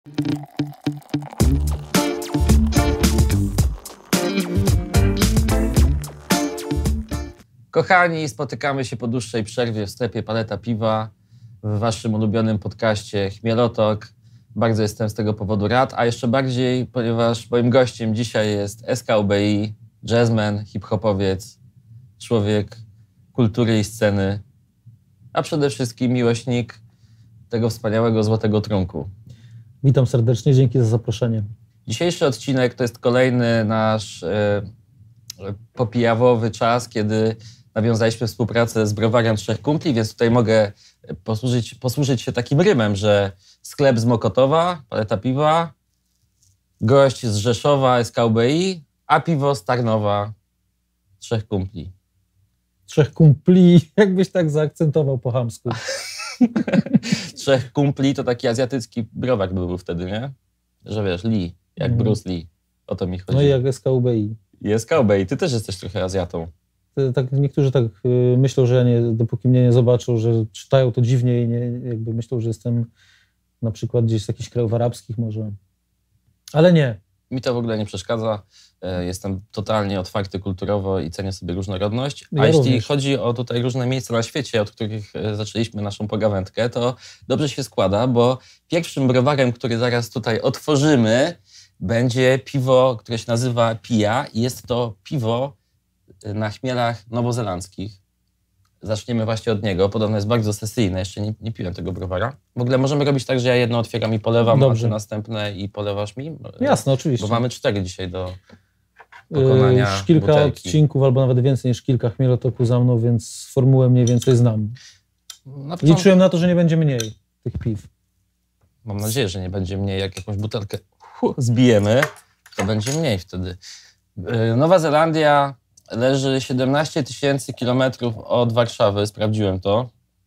Kochani, spotykamy się po dłuższej przerwie w sklepie Paleta Piwa, w waszym ulubionym podcaście Chmielotok. Bardzo jestem z tego powodu rad, a jeszcze bardziej, ponieważ moim gościem dzisiaj jest SKUBI, jazzman, hip-hopowiec, człowiek kultury i sceny, a przede wszystkim miłośnik tego wspaniałego Złotego Trunku. Witam serdecznie, dzięki za zaproszenie. Dzisiejszy odcinek to jest kolejny nasz popijawowy czas, kiedy nawiązaliśmy współpracę z browarem Trzech Kumpli, więc tutaj mogę posłużyć się takim rymem, że sklep z Mokotowa, Paleta Piwa, gość z Rzeszowa, SKUBI, a piwo z Tarnowa, Trzech Kumpli. Trzech Kumpli, jakbyś tak zaakcentował po chamsku. Trzech Kumpli to taki azjatycki browar był wtedy, nie? Że wiesz, Lee, jak Bruce Lee, o to mi chodzi. No i jak SKUBI. I SKUBI, ty też jesteś trochę Azjatą. Tak, niektórzy tak myślą, że ja nie, dopóki mnie nie zobaczą, że czytają to dziwnie i nie, jakby myślą, że jestem na przykład gdzieś z jakichś krajów arabskich może. Ale nie. Mi to w ogóle nie przeszkadza. Jestem totalnie otwarty kulturowo i cenię sobie różnorodność. A Ja jeśli również. chodzi o tutaj różne miejsca na świecie, od których zaczęliśmy naszą pogawędkę, to dobrze się składa, bo pierwszym browarem, który zaraz tutaj otworzymy, będzie piwo, które się nazywa Pija i jest to piwo na chmielach nowozelandzkich. Zaczniemy właśnie od niego. Podobno jest bardzo sesyjne. Jeszcze nie piłem tego browara. W ogóle możemy robić tak, że ja jedno otwieram i polewam, Dobrze. a ty następne i polewasz mi? Jasne, oczywiście. Bo mamy 4 dzisiaj do pokonania Już kilka butelki. odcinków, albo nawet więcej niż kilka Chmielotoku za mną, więc formułę mniej więcej znam. Na początku, Liczyłem na to, że nie będzie mniej tych piw. mam nadzieję, że nie będzie mniej. Jak jakąś butelkę zbijemy, to będzie mniej wtedy. Nowa Zelandia leży 17 000 kilometrów od Warszawy. Sprawdziłem to.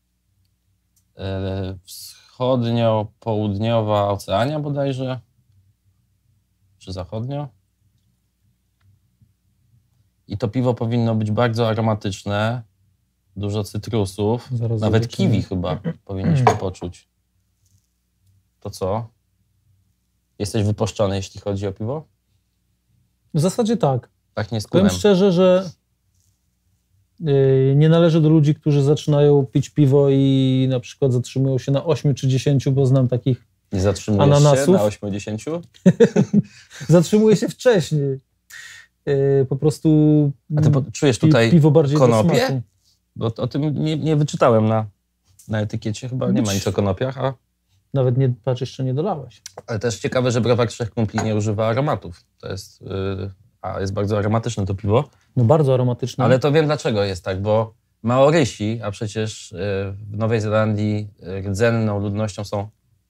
Wschodnio-południowa Oceania bodajże. Czy zachodnio? I to piwo powinno być bardzo aromatyczne. Dużo cytrusów. Zaraz Nawet zobaczymy. kiwi chyba powinniśmy poczuć. To co? Jesteś wypuszczony, jeśli chodzi o piwo? W zasadzie tak. Tak nie Powiem skórem. szczerze, że nie należę do ludzi, którzy zaczynają pić piwo i na przykład zatrzymują się na 8 czy 10, bo znam takich. Nie zatrzymujesz się ananasów. na 80? Zatrzymuję się wcześniej. Po prostu A ty czujesz tutaj piwo bardziej do konopie? smaku. Bo o tym nie wyczytałem na etykiecie. Chyba nie ma nic o konopiach. Nawet nie, patrz, jeszcze nie dolałeś. Ale też ciekawe, że browar Trzech Kumpli nie używa aromatów. To jest... a jest bardzo aromatyczne to piwo. No bardzo aromatyczne. Ale to wiem dlaczego jest tak, bo Maorysi, a przecież w Nowej Zelandii rdzenną ludnością są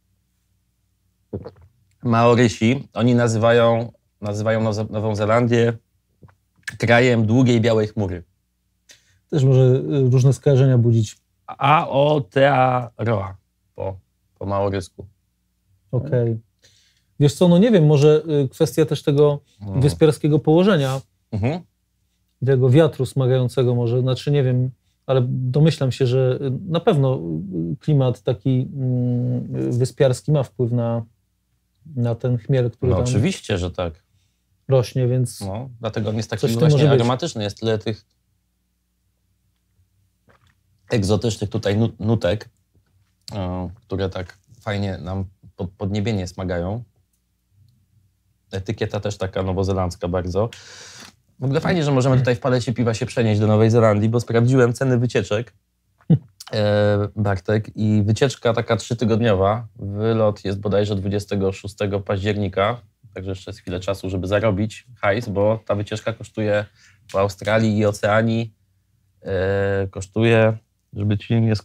Maorysi. Oni nazywają Nową Zelandię krajem długiej białej chmury. Też może różne skojarzenia budzić. Aotearoa po maorysku. Okej. Wiesz co, no nie wiem, może kwestia też tego wyspiarskiego położenia, Mhm. tego wiatru smagającego może, znaczy nie wiem, ale domyślam się, że na pewno klimat taki wyspiarski ma wpływ na ten chmiel, który No tam oczywiście, że tak. rośnie, więc No, dlatego on jest taki Coś w tym właśnie może być. aromatyczny. Jest tyle tych egzotycznych tutaj nutek, które tak fajnie nam podniebienie smagają. Etykieta też taka nowozelandzka bardzo. W ogóle fajnie, że możemy tutaj w Palecie Piwa się przenieść do Nowej Zelandii, bo sprawdziłem ceny wycieczek, Bartek, i wycieczka taka 3-tygodniowa. Wylot jest bodajże 26 października, także jeszcze jest chwilę czasu, żeby zarobić hajs, bo ta wycieczka kosztuje w Australii i Oceanii, kosztuje, żeby ci nie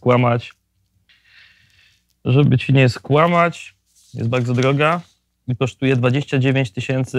skłamać, jest bardzo droga i kosztuje 29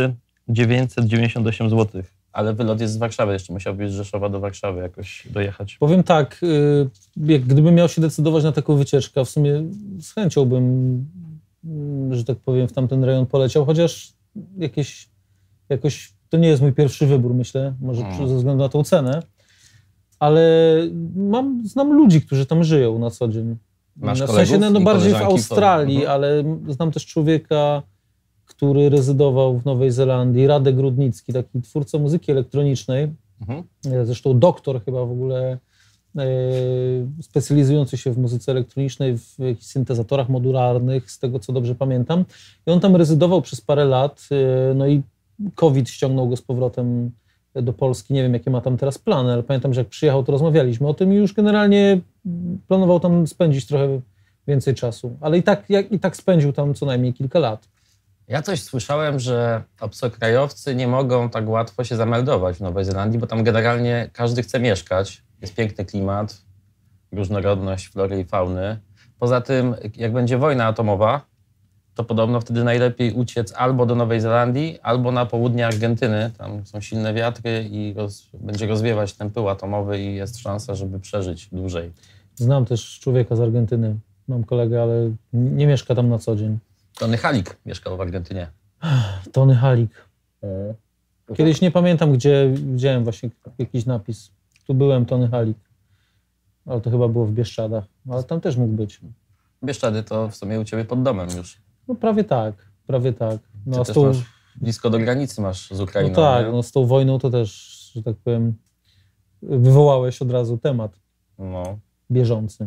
998 zł. Ale wylot jest z Warszawy, jeszcze musiałbyś z Rzeszowa do Warszawy jakoś dojechać. powiem tak, gdybym miał się decydować na taką wycieczkę, w sumie z chęcią bym, że tak powiem, w tamten rejon poleciał, chociaż jakoś to nie jest mój pierwszy wybór, myślę, może ze względu na tą cenę, ale znam ludzi, którzy tam żyją na co dzień. Masz w kolegów sensie, no i bardziej w koleżanki Australii, ale znam też człowieka, który rezydował w Nowej Zelandii, Radek Rudnicki, taki twórca muzyki elektronicznej, zresztą doktor chyba w ogóle, specjalizujący się w muzyce elektronicznej, w jakichś syntezatorach modularnych, z tego co dobrze pamiętam. I on tam rezydował przez parę lat, no i COVID ściągnął go z powrotem do Polski. Nie wiem, jakie ma tam teraz plany, ale pamiętam, że jak przyjechał, to rozmawialiśmy o tym i już generalnie planował tam spędzić trochę więcej czasu. Ale i tak spędził tam co najmniej kilka lat. Ja coś słyszałem, że obcokrajowcy nie mogą tak łatwo się zameldować w Nowej Zelandii, bo tam generalnie każdy chce mieszkać. Jest piękny klimat, różnorodność flory i fauny. Poza tym, jak będzie wojna atomowa, to podobno wtedy najlepiej uciec albo do Nowej Zelandii, albo na południe Argentyny. Tam są silne wiatry i będzie rozwiewać ten pył atomowy i jest szansa, żeby przeżyć dłużej. Znam też człowieka z Argentyny. Mam kolegę, ale nie mieszka tam na co dzień. Tony Halik mieszkał w Argentynie. Tony Halik. Kiedyś nie pamiętam, gdzie widziałem właśnie jakiś napis. Tu byłem, Tony Halik. Ale to chyba było w Bieszczadach. Ale tam też mógł być. Bieszczady to w sumie u ciebie pod domem już. No prawie tak, prawie tak. No, Ty też masz blisko do granicy masz z Ukrainą. No tak, no z tą wojną to też, że tak powiem, wywołałeś od razu temat bieżący.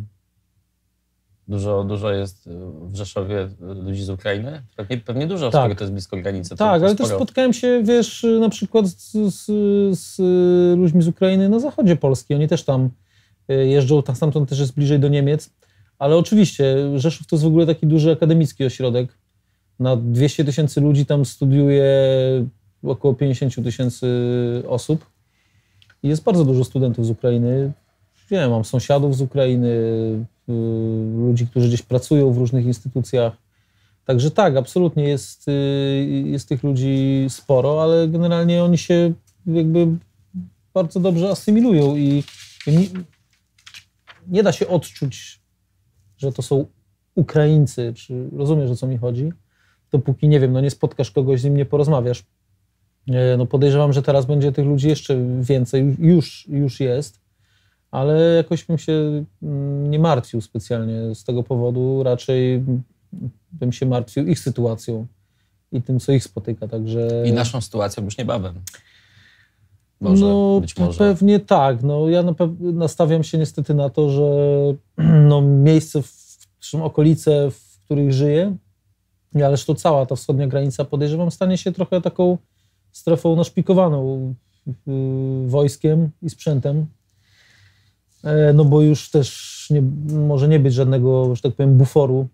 Dużo jest w Rzeszowie ludzi z Ukrainy? Pewnie dużo, tak. skoro to jest blisko granicy. Tak, ale też spotkałem się, wiesz, na przykład z ludźmi z Ukrainy na zachodzie Polski. Oni też tam jeżdżą, stamtąd też jest bliżej do Niemiec. Ale oczywiście Rzeszów to jest w ogóle taki duży akademicki ośrodek. Na 200 000 ludzi tam studiuje około 50 000 osób. I jest bardzo dużo studentów z Ukrainy. Wiem, mam sąsiadów z Ukrainy, ludzi, którzy gdzieś pracują w różnych instytucjach. Także tak, absolutnie jest tych ludzi sporo, ale generalnie oni się jakby bardzo dobrze asymilują i nie da się odczuć, że to są Ukraińcy, czy rozumiesz, o co mi chodzi, dopóki, nie wiem, no nie spotkasz kogoś, z nim nie porozmawiasz. No podejrzewam, że teraz będzie tych ludzi jeszcze więcej, już jest, ale jakoś bym się nie martwił specjalnie z tego powodu, raczej bym się martwił ich sytuacją i tym, co ich spotyka, także... I naszą sytuacją już niebawem. Może, no, być może. Pewnie tak. No, ja nastawiam się niestety na to, że no, miejsce, okolice, w których żyję, ależ to cała ta wschodnia granica, podejrzewam, stanie się trochę taką strefą naszpikowaną wojskiem i sprzętem. No bo już też może nie być żadnego, że tak powiem, buforu.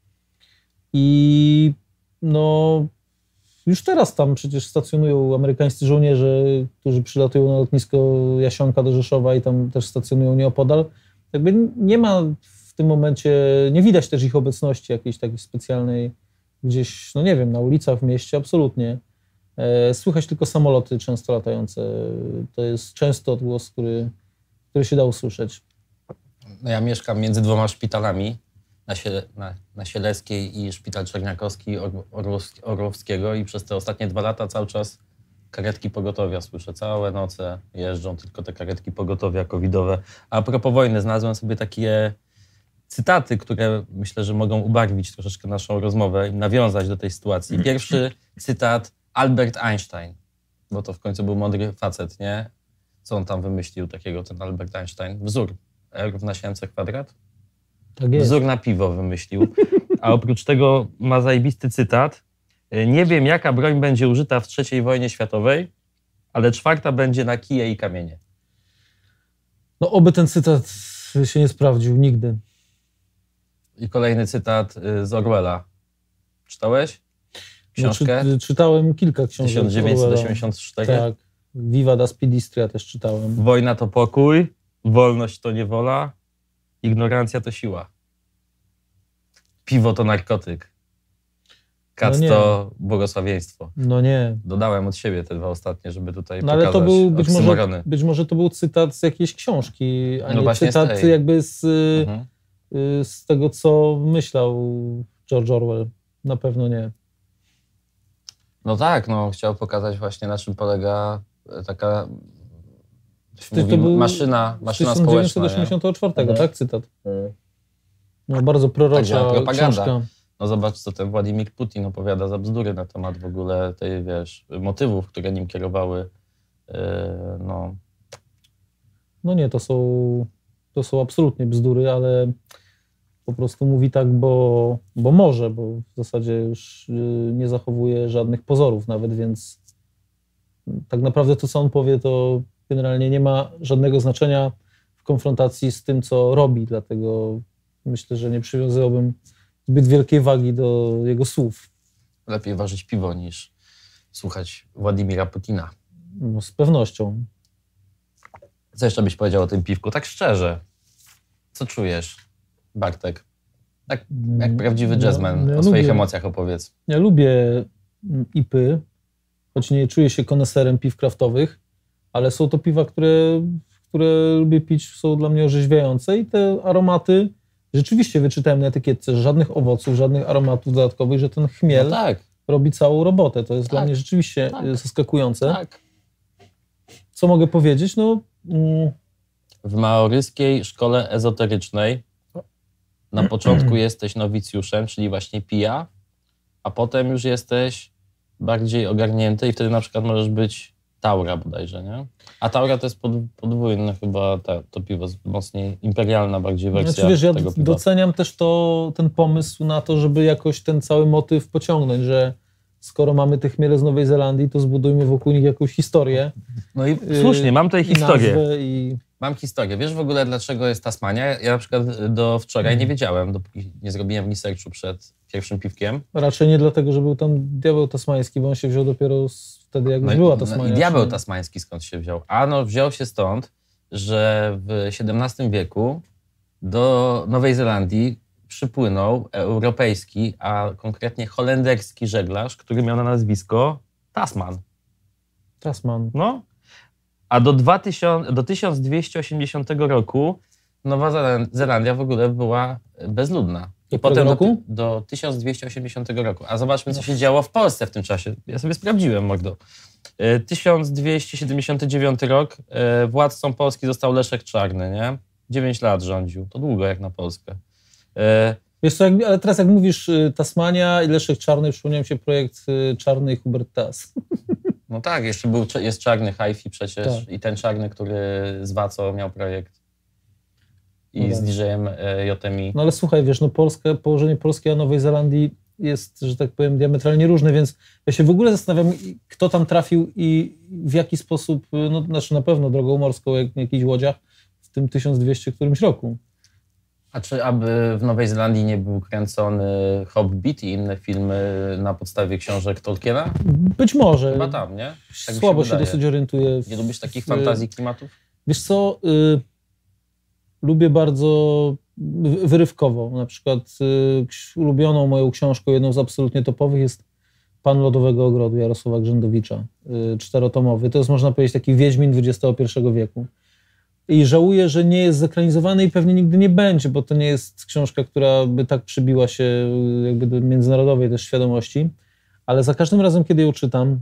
I no już teraz tam przecież stacjonują amerykańscy żołnierze, którzy przylatują na lotnisko Jasionka do Rzeszowa i tam też stacjonują nieopodal. Jakby nie ma w tym momencie, nie widać też ich obecności jakiejś takiej specjalnej gdzieś, no nie wiem, na ulicach w mieście, absolutnie. Słychać tylko samoloty często latające. To jest często odgłos, który się da usłyszeć. No ja mieszkam między dwoma szpitalami, na Sieleckiej i Szpital Czerniakowski Orłowskiego i przez te ostatnie 2 lata cały czas karetki pogotowia słyszę. Całe noce jeżdżą tylko te karetki pogotowia covidowe. A propos wojny, znalazłem sobie takie cytaty, które myślę, że mogą ubarwić troszeczkę naszą rozmowę i nawiązać do tej sytuacji. Pierwszy cytat Albert Einstein, bo to w końcu był mądry facet, nie? Co on tam wymyślił takiego, ten Albert Einstein? Wzór R=mc²? Tak jest. Wzór na piwo wymyślił. A oprócz tego ma zajebisty cytat. Nie wiem, jaka broń będzie użyta w III wojnie światowej, ale 4. będzie na kije i kamienie. No oby ten cytat się nie sprawdził nigdy. I kolejny cytat z Orwella. Czytałeś książkę? No, czytałem kilka książek. 1984. Tak. Viva das Pidistria też czytałem. Wojna to pokój, wolność to niewola, ignorancja to siła. Piwo to narkotyk. Kac to błogosławieństwo. No nie. Dodałem od siebie te 2 ostatnie, żeby tutaj no, ale pokazać to był być może to był cytat z jakiejś książki, a nie cytat jakby z tego, co myślał George Orwell. Na pewno nie. No tak, no chciał pokazać właśnie, na czym polega taka to był maszyna społeczna. 1984, tak, cytat. No, bardzo prorocza działa propaganda. książka. No zobacz, co ten Władimir Putin opowiada za bzdury na temat w ogóle tej, motywów, które nim kierowały. No. No nie, to są absolutnie bzdury, ale po prostu mówi tak, bo może, bo w zasadzie już nie zachowuje żadnych pozorów nawet, więc tak naprawdę to, co on powie, to generalnie nie ma żadnego znaczenia w konfrontacji z tym, co robi, dlatego myślę, że nie przywiązywałbym zbyt wielkiej wagi do jego słów. Lepiej ważyć piwo niż słuchać Władimira Putina. No, z pewnością. Co jeszcze byś powiedział o tym piwku? Tak szczerze. Co czujesz, Bartek? Tak jak prawdziwy jazzman, o swoich emocjach opowiedz. Ja lubię IPy, choć nie czuję się koneserem piw kraftowych, ale są to piwa, które lubię pić, są dla mnie orzeźwiające i te aromaty rzeczywiście wyczytałem na etykietce, że żadnych owoców, żadnych aromatów dodatkowych, że ten chmiel robi całą robotę. To jest dla mnie rzeczywiście zaskakujące. Tak. Co mogę powiedzieć? No, w maoryskiej szkole ezoterycznej na początku jesteś nowicjuszem, czyli właśnie pija, a potem już jesteś bardziej ogarnięty i wtedy na przykład możesz być Taura bodajże, nie? A Taura to jest podwójne chyba to piwo, mocniej imperialna bardziej wersja znaczy, wiesz, tego piwa. Doceniam też ten pomysł na to, żeby jakoś ten cały motyw pociągnąć, że skoro mamy te chmiele z Nowej Zelandii, to zbudujmy wokół nich jakąś historię. No i słusznie, mam tutaj historię. I... Mam historię. Wiesz w ogóle, dlaczego jest Tasmania? Ja na przykład do wczoraj nie wiedziałem, dopóki nie zrobiłem researchu przed pierwszym piwkiem. Raczej nie dlatego, że był tam diabeł tasmański, bo on się wziął dopiero wtedy, jak już była Tasmania. I diabeł tasmański skąd się wziął? Ano wziął się stąd, że w XVII wieku do Nowej Zelandii przypłynął europejski, a konkretnie holenderski żeglarz, który miał na nazwisko Tasman. Tasman. No. A do 1280 roku Nowa Zelandia w ogóle była bezludna. I potem do 1280 roku. A zobaczmy, co się działo w Polsce w tym czasie. Ja sobie sprawdziłem, Magdo. 1279 rok. Władcą Polski został Leszek Czarny, nie? 9 lat rządził. To długo jak na Polskę. Wiesz co, ale teraz jak mówisz Tasmania i Leszek Czarny, przypomniał mi się projekt Czarny i Hubert Tas. No tak, jeszcze jest Czarny Hi-Fi przecież i ten Czarny, który z Waco miał projekt i z DJ-em JMI. No ale słuchaj, wiesz, no położenie Polski a Nowej Zelandii jest, że tak powiem, diametralnie różne, więc ja się w ogóle zastanawiam, kto tam trafił i w jaki sposób, no znaczy na pewno drogą morską, jak w jakichś łodziach w tym 1200 którymś roku. A czy aby w Nowej Zelandii nie był kręcony Hobbit i inne filmy na podstawie książek Tolkiena? Być może. Chyba tam, nie? Tak Słabo się dosyć orientuję. Nie lubisz takich fantazji klimatów? Wiesz co, lubię bardzo wyrywkowo. Na przykład ulubioną moją książką, jedną z absolutnie topowych jest Pan Lodowego Ogrodu Jarosława Grzędowicza, 4-tomowy. To jest, można powiedzieć, taki Wiedźmin XXI wieku. I żałuję, że nie jest zekranizowany i pewnie nigdy nie będzie, bo to nie jest książka, która by tak przybiła się jakby do międzynarodowej też świadomości, ale za każdym razem, kiedy ją czytam,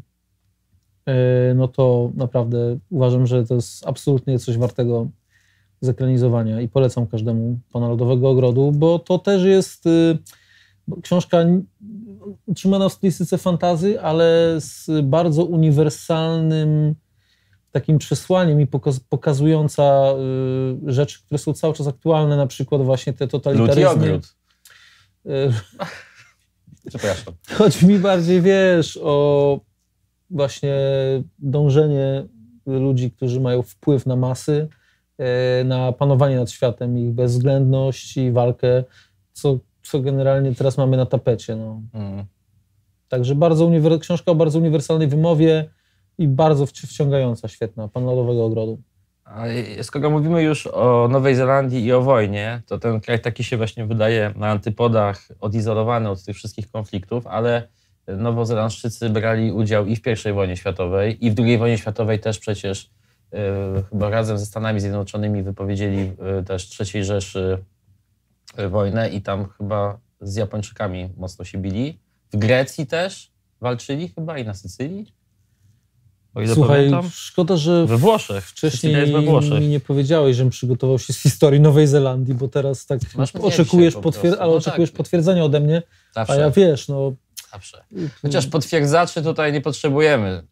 no to naprawdę uważam, że to jest absolutnie coś wartego zekranizowania i polecam każdemu Pana Lodowego Ogrodu, bo to też jest książka utrzymana w stylistyce fantasy, ale z bardzo uniwersalnym takim przesłaniem i pokazująca rzeczy, które są cały czas aktualne, na przykład właśnie te totalitaryzmy. Lud i Przepraszam. Chodzi mi bardziej, wiesz, o właśnie dążenie ludzi, którzy mają wpływ na masy, na panowanie nad światem, ich bezwzględność i walkę, co generalnie teraz mamy na tapecie. No. Także książka o bardzo uniwersalnej wymowie i bardzo wciągająca, świetna, Pan Lodowego Ogrodu. A skoro mówimy już o Nowej Zelandii i o wojnie, to ten kraj taki się właśnie wydaje na antypodach odizolowany od tych wszystkich konfliktów, ale Nowozelandczycy brali udział i w I wojnie światowej, i w II wojnie światowej też przecież chyba razem ze Stanami Zjednoczonymi wypowiedzieli też III Rzeszy wojnę i tam chyba z Japończykami mocno się bili. W Grecji też walczyli chyba i na Sycylii. O ile Słuchaj, pamiętam. szkoda, że We Włoszech. wcześniej jest we Włoszech. mi nie powiedziałeś, żebym przygotował się z historii Nowej Zelandii, bo teraz tak Masz mnie oczekujesz, dzisiaj po prostu. No oczekujesz tak. potwierdzenia ode mnie, Zawsze. a ja wiesz, no... Zawsze. Chociaż potwierdzaczy tutaj nie potrzebujemy.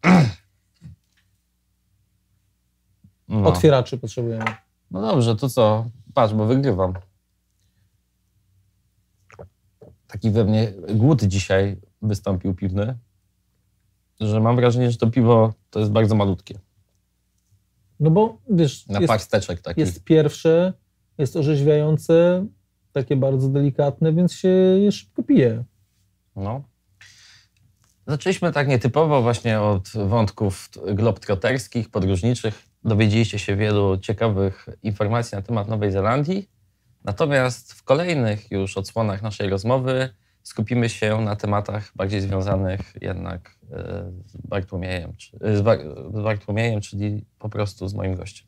No. Otwieraczy potrzebujemy. No dobrze, to co? Patrz, bo wygrywam. Taki we mnie głód dzisiaj wystąpił piwny, że mam wrażenie, że to piwo to jest bardzo malutkie. No bo wiesz, Na pasteczek taki. jest pierwsze, jest orzeźwiające, takie bardzo delikatne, więc się je szybko pije. No. Zaczęliśmy tak nietypowo właśnie od wątków globtroterskich, podróżniczych. Dowiedzieliście się wielu ciekawych informacji na temat Nowej Zelandii. Natomiast w kolejnych już odsłonach naszej rozmowy skupimy się na tematach bardziej związanych jednak z Bartłomiejem, czyli po prostu z moim gościem.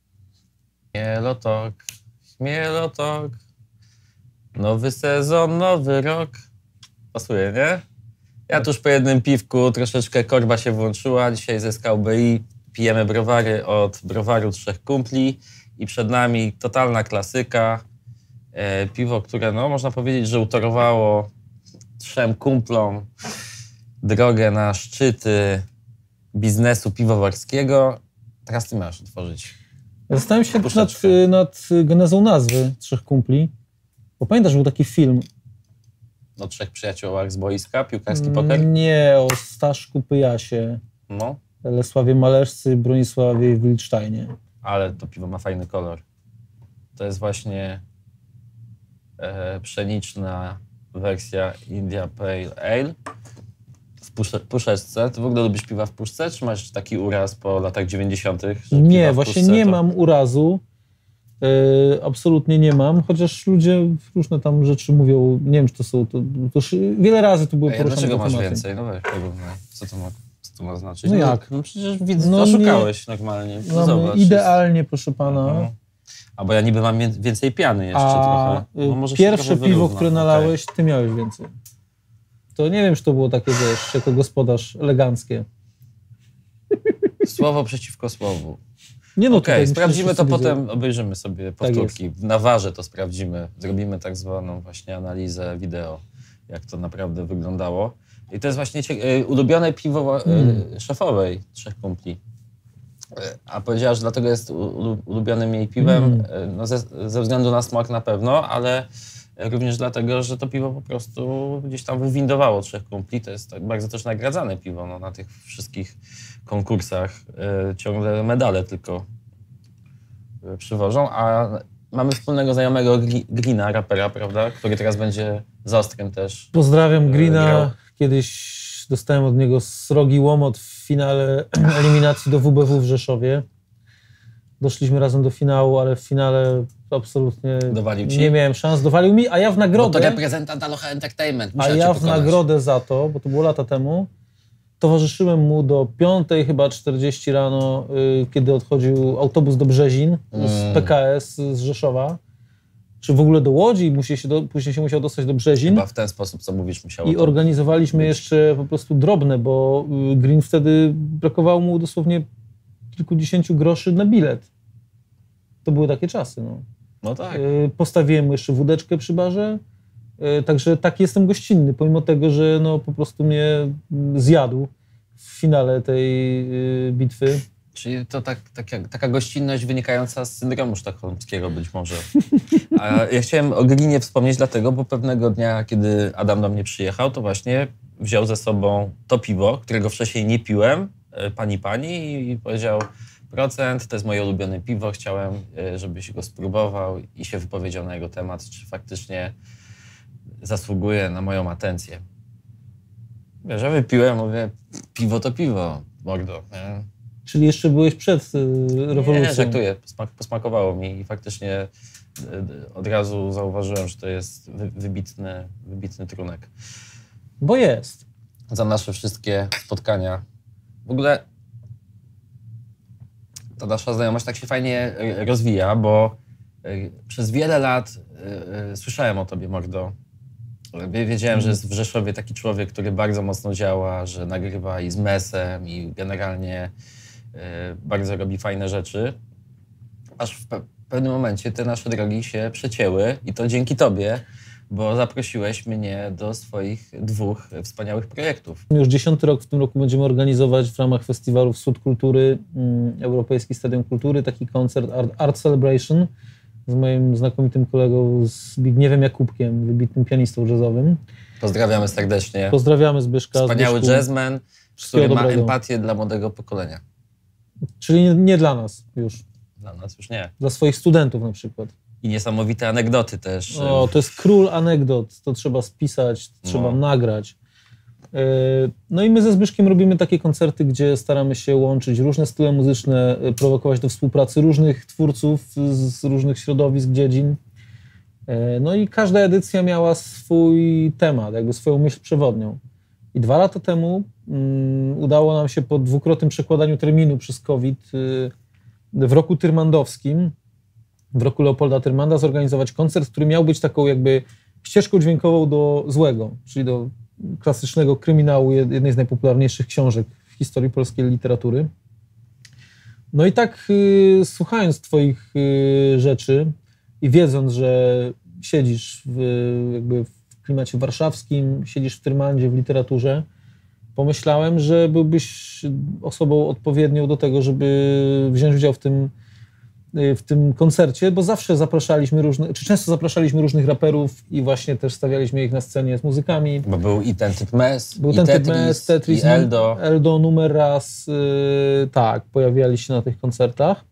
Chmielotok, nowy sezon, nowy rok. Pasuje, nie? Ja tuż po jednym piwku troszeczkę korba się włączyła. Dzisiaj ze SKBI pijemy browary od browaru Trzech Kumpli i przed nami totalna klasyka. Piwo, które no, można powiedzieć, że utorowało trzem kumplom drogę na szczyty biznesu piwowarskiego. Teraz ty masz otworzyć. Zastanawiam się Puszeczkę. nad genezą nazwy Trzech Kumpli. Bo pamiętasz, był taki film. O trzech przyjaciołach z boiska, piłkarski poker? Nie, o Staszku Pyjasie, No, Lesławie Maleszcy, Bronisławie Wildsteinie. ale to piwo ma fajny kolor. To jest właśnie pszeniczna wersja India Pale Ale w puszeczce. Ty w ogóle lubisz piwa w puszce, czy masz taki uraz po latach 90., że Nie, piwa w właśnie puszce nie to... mam urazu. Absolutnie nie mam, chociaż ludzie różne tam rzeczy mówią. Nie wiem, czy to są... To już wiele razy tu były Ej, poruszane dlaczego te masz tematy. więcej? No weź, porównaj. Co to ma znaczyć? No jak? No przecież widzę, No oszukałeś normalnie. No Mamy zobacz. idealnie, proszę pana. Mhm. A bo ja niby mam więcej piany jeszcze trochę. No, może się pierwsze trochę piwo, wyrówna. które nalałeś, ty miałeś więcej. To nie wiem, czy to było takie, wiesz, jako gospodarz eleganckie. Okay. Słowo przeciwko słowu. Nie no, Okej, tutaj sprawdzimy myślę, to że wszyscy potem, obejrzymy sobie powtórki. Na warze to sprawdzimy. Zrobimy tak zwaną właśnie analizę wideo, jak to naprawdę wyglądało. I to jest właśnie ulubione piwo szefowej Trzech Kumpli. A powiedziała, że dlatego jest ulubionym jej piwem, no ze względu na smak na pewno, ale również dlatego, że to piwo po prostu gdzieś tam wywindowało Trzech Kumpli. To jest tak bardzo też nagradzane piwo, no, na tych wszystkich konkursach. Ciągle medale tylko przywożą, a mamy wspólnego znajomego Greena, rapera, prawda, który teraz będzie z Ostrym też. Pozdrawiam Greena. grał. Kiedyś dostałem od niego srogi łomot w finale eliminacji do WBW w Rzeszowie. Doszliśmy razem do finału, ale w finale absolutnie Dowalił ci? nie miałem szans. Dowalił mi, a ja w Bo to nagrodę... reprezentant Aloha Entertainment. A Musiał ja cię w pokonać. nagrodę za to, bo to było lata temu, towarzyszyłem mu do 5:00 chyba 40 rano, kiedy odchodził autobus do Brzezin z PKS z Rzeszowa, czy w ogóle do Łodzi i później się musiał dostać do Brzezin. Chyba w ten sposób, co mówisz, musiało I to organizowaliśmy jeszcze po prostu drobne, bo Green wtedy brakowało mu dosłownie kilkudziesięciu groszy na bilet. To były takie czasy, no. No tak. Postawiłem mu jeszcze wódeczkę przy barze, także tak jestem gościnny, pomimo tego, że no po prostu mnie zjadł w finale tej bitwy. Czyli to taka gościnność wynikająca z syndromu sztokholmskiego być może. A ja chciałem o Greenie wspomnieć dlatego, bo pewnego dnia, kiedy Adam do mnie przyjechał, to właśnie wziął ze sobą to piwo, którego wcześniej nie piłem, pani i powiedział: procent, to jest moje ulubione piwo, chciałem, żebyś go spróbował i się wypowiedział na jego temat, czy faktycznie zasługuje na moją atencję. Wiesz, ja wypiłem, mówię, piwo to piwo, mordo. Nie? Czyli jeszcze byłeś przed rewolucją. Nie, żartuję, posmakowało mi i faktycznie od razu zauważyłem, że to jest wybitny trunek. Bo jest. Za nasze wszystkie spotkania. W ogóle ta nasza znajomość tak się fajnie rozwija, bo przez wiele lat słyszałem o tobie, mordo. Wiedziałem, że jest w Rzeszowie taki człowiek, który bardzo mocno działa, że nagrywa i z Mesem i generalnie bardzo robi fajne rzeczy. Aż w pewnym momencie te nasze drogi się przecięły i to dzięki tobie, bo zaprosiłeś mnie do swoich 2 wspaniałych projektów. Już 10. rok w tym roku będziemy organizować w ramach festiwalu Wschód Kultury, Europejski Stadion Kultury, taki koncert Art Celebration z moim znakomitym kolegą Zbigniewem Jakubkiem, wybitnym pianistą jazzowym. Pozdrawiamy serdecznie. Pozdrawiamy Zbyszka. Wspaniały jazzman, który ma empatię dla młodego pokolenia. Czyli nie dla nas już. Dla nas już nie. Dla swoich studentów na przykład. I niesamowite anegdoty też. O, to jest król anegdot. To trzeba spisać, to trzeba nagrać. No i my ze Zbyszkiem robimy takie koncerty, gdzie staramy się łączyć różne style muzyczne, prowokować do współpracy różnych twórców z różnych środowisk, dziedzin. No i każda edycja miała swój temat, jakby swoją myśl przewodnią. I 2 lata temu udało nam się po 2-krotnym przekładaniu terminu przez COVID w roku tyrmandowskim, w roku Leopolda Tyrmanda, zorganizować koncert, który miał być taką jakby ścieżką dźwiękową do Złego, czyli do klasycznego kryminału, jednej z najpopularniejszych książek w historii polskiej literatury. No i tak słuchając twoich rzeczy i wiedząc, że siedzisz jakby w klimacie warszawskim, siedzisz w Tyrmandzie, w literaturze, pomyślałem, że byłbyś osobą odpowiednią do tego, żeby wziąć udział w tym koncercie, bo zawsze często zapraszaliśmy różnych raperów i właśnie też stawialiśmy ich na scenie z muzykami. Bo był i ten typ Mes, był i ten Tetris, typ Mes, Tetris, i Eldo. Eldo, Numer Raz, tak, pojawiali się na tych koncertach.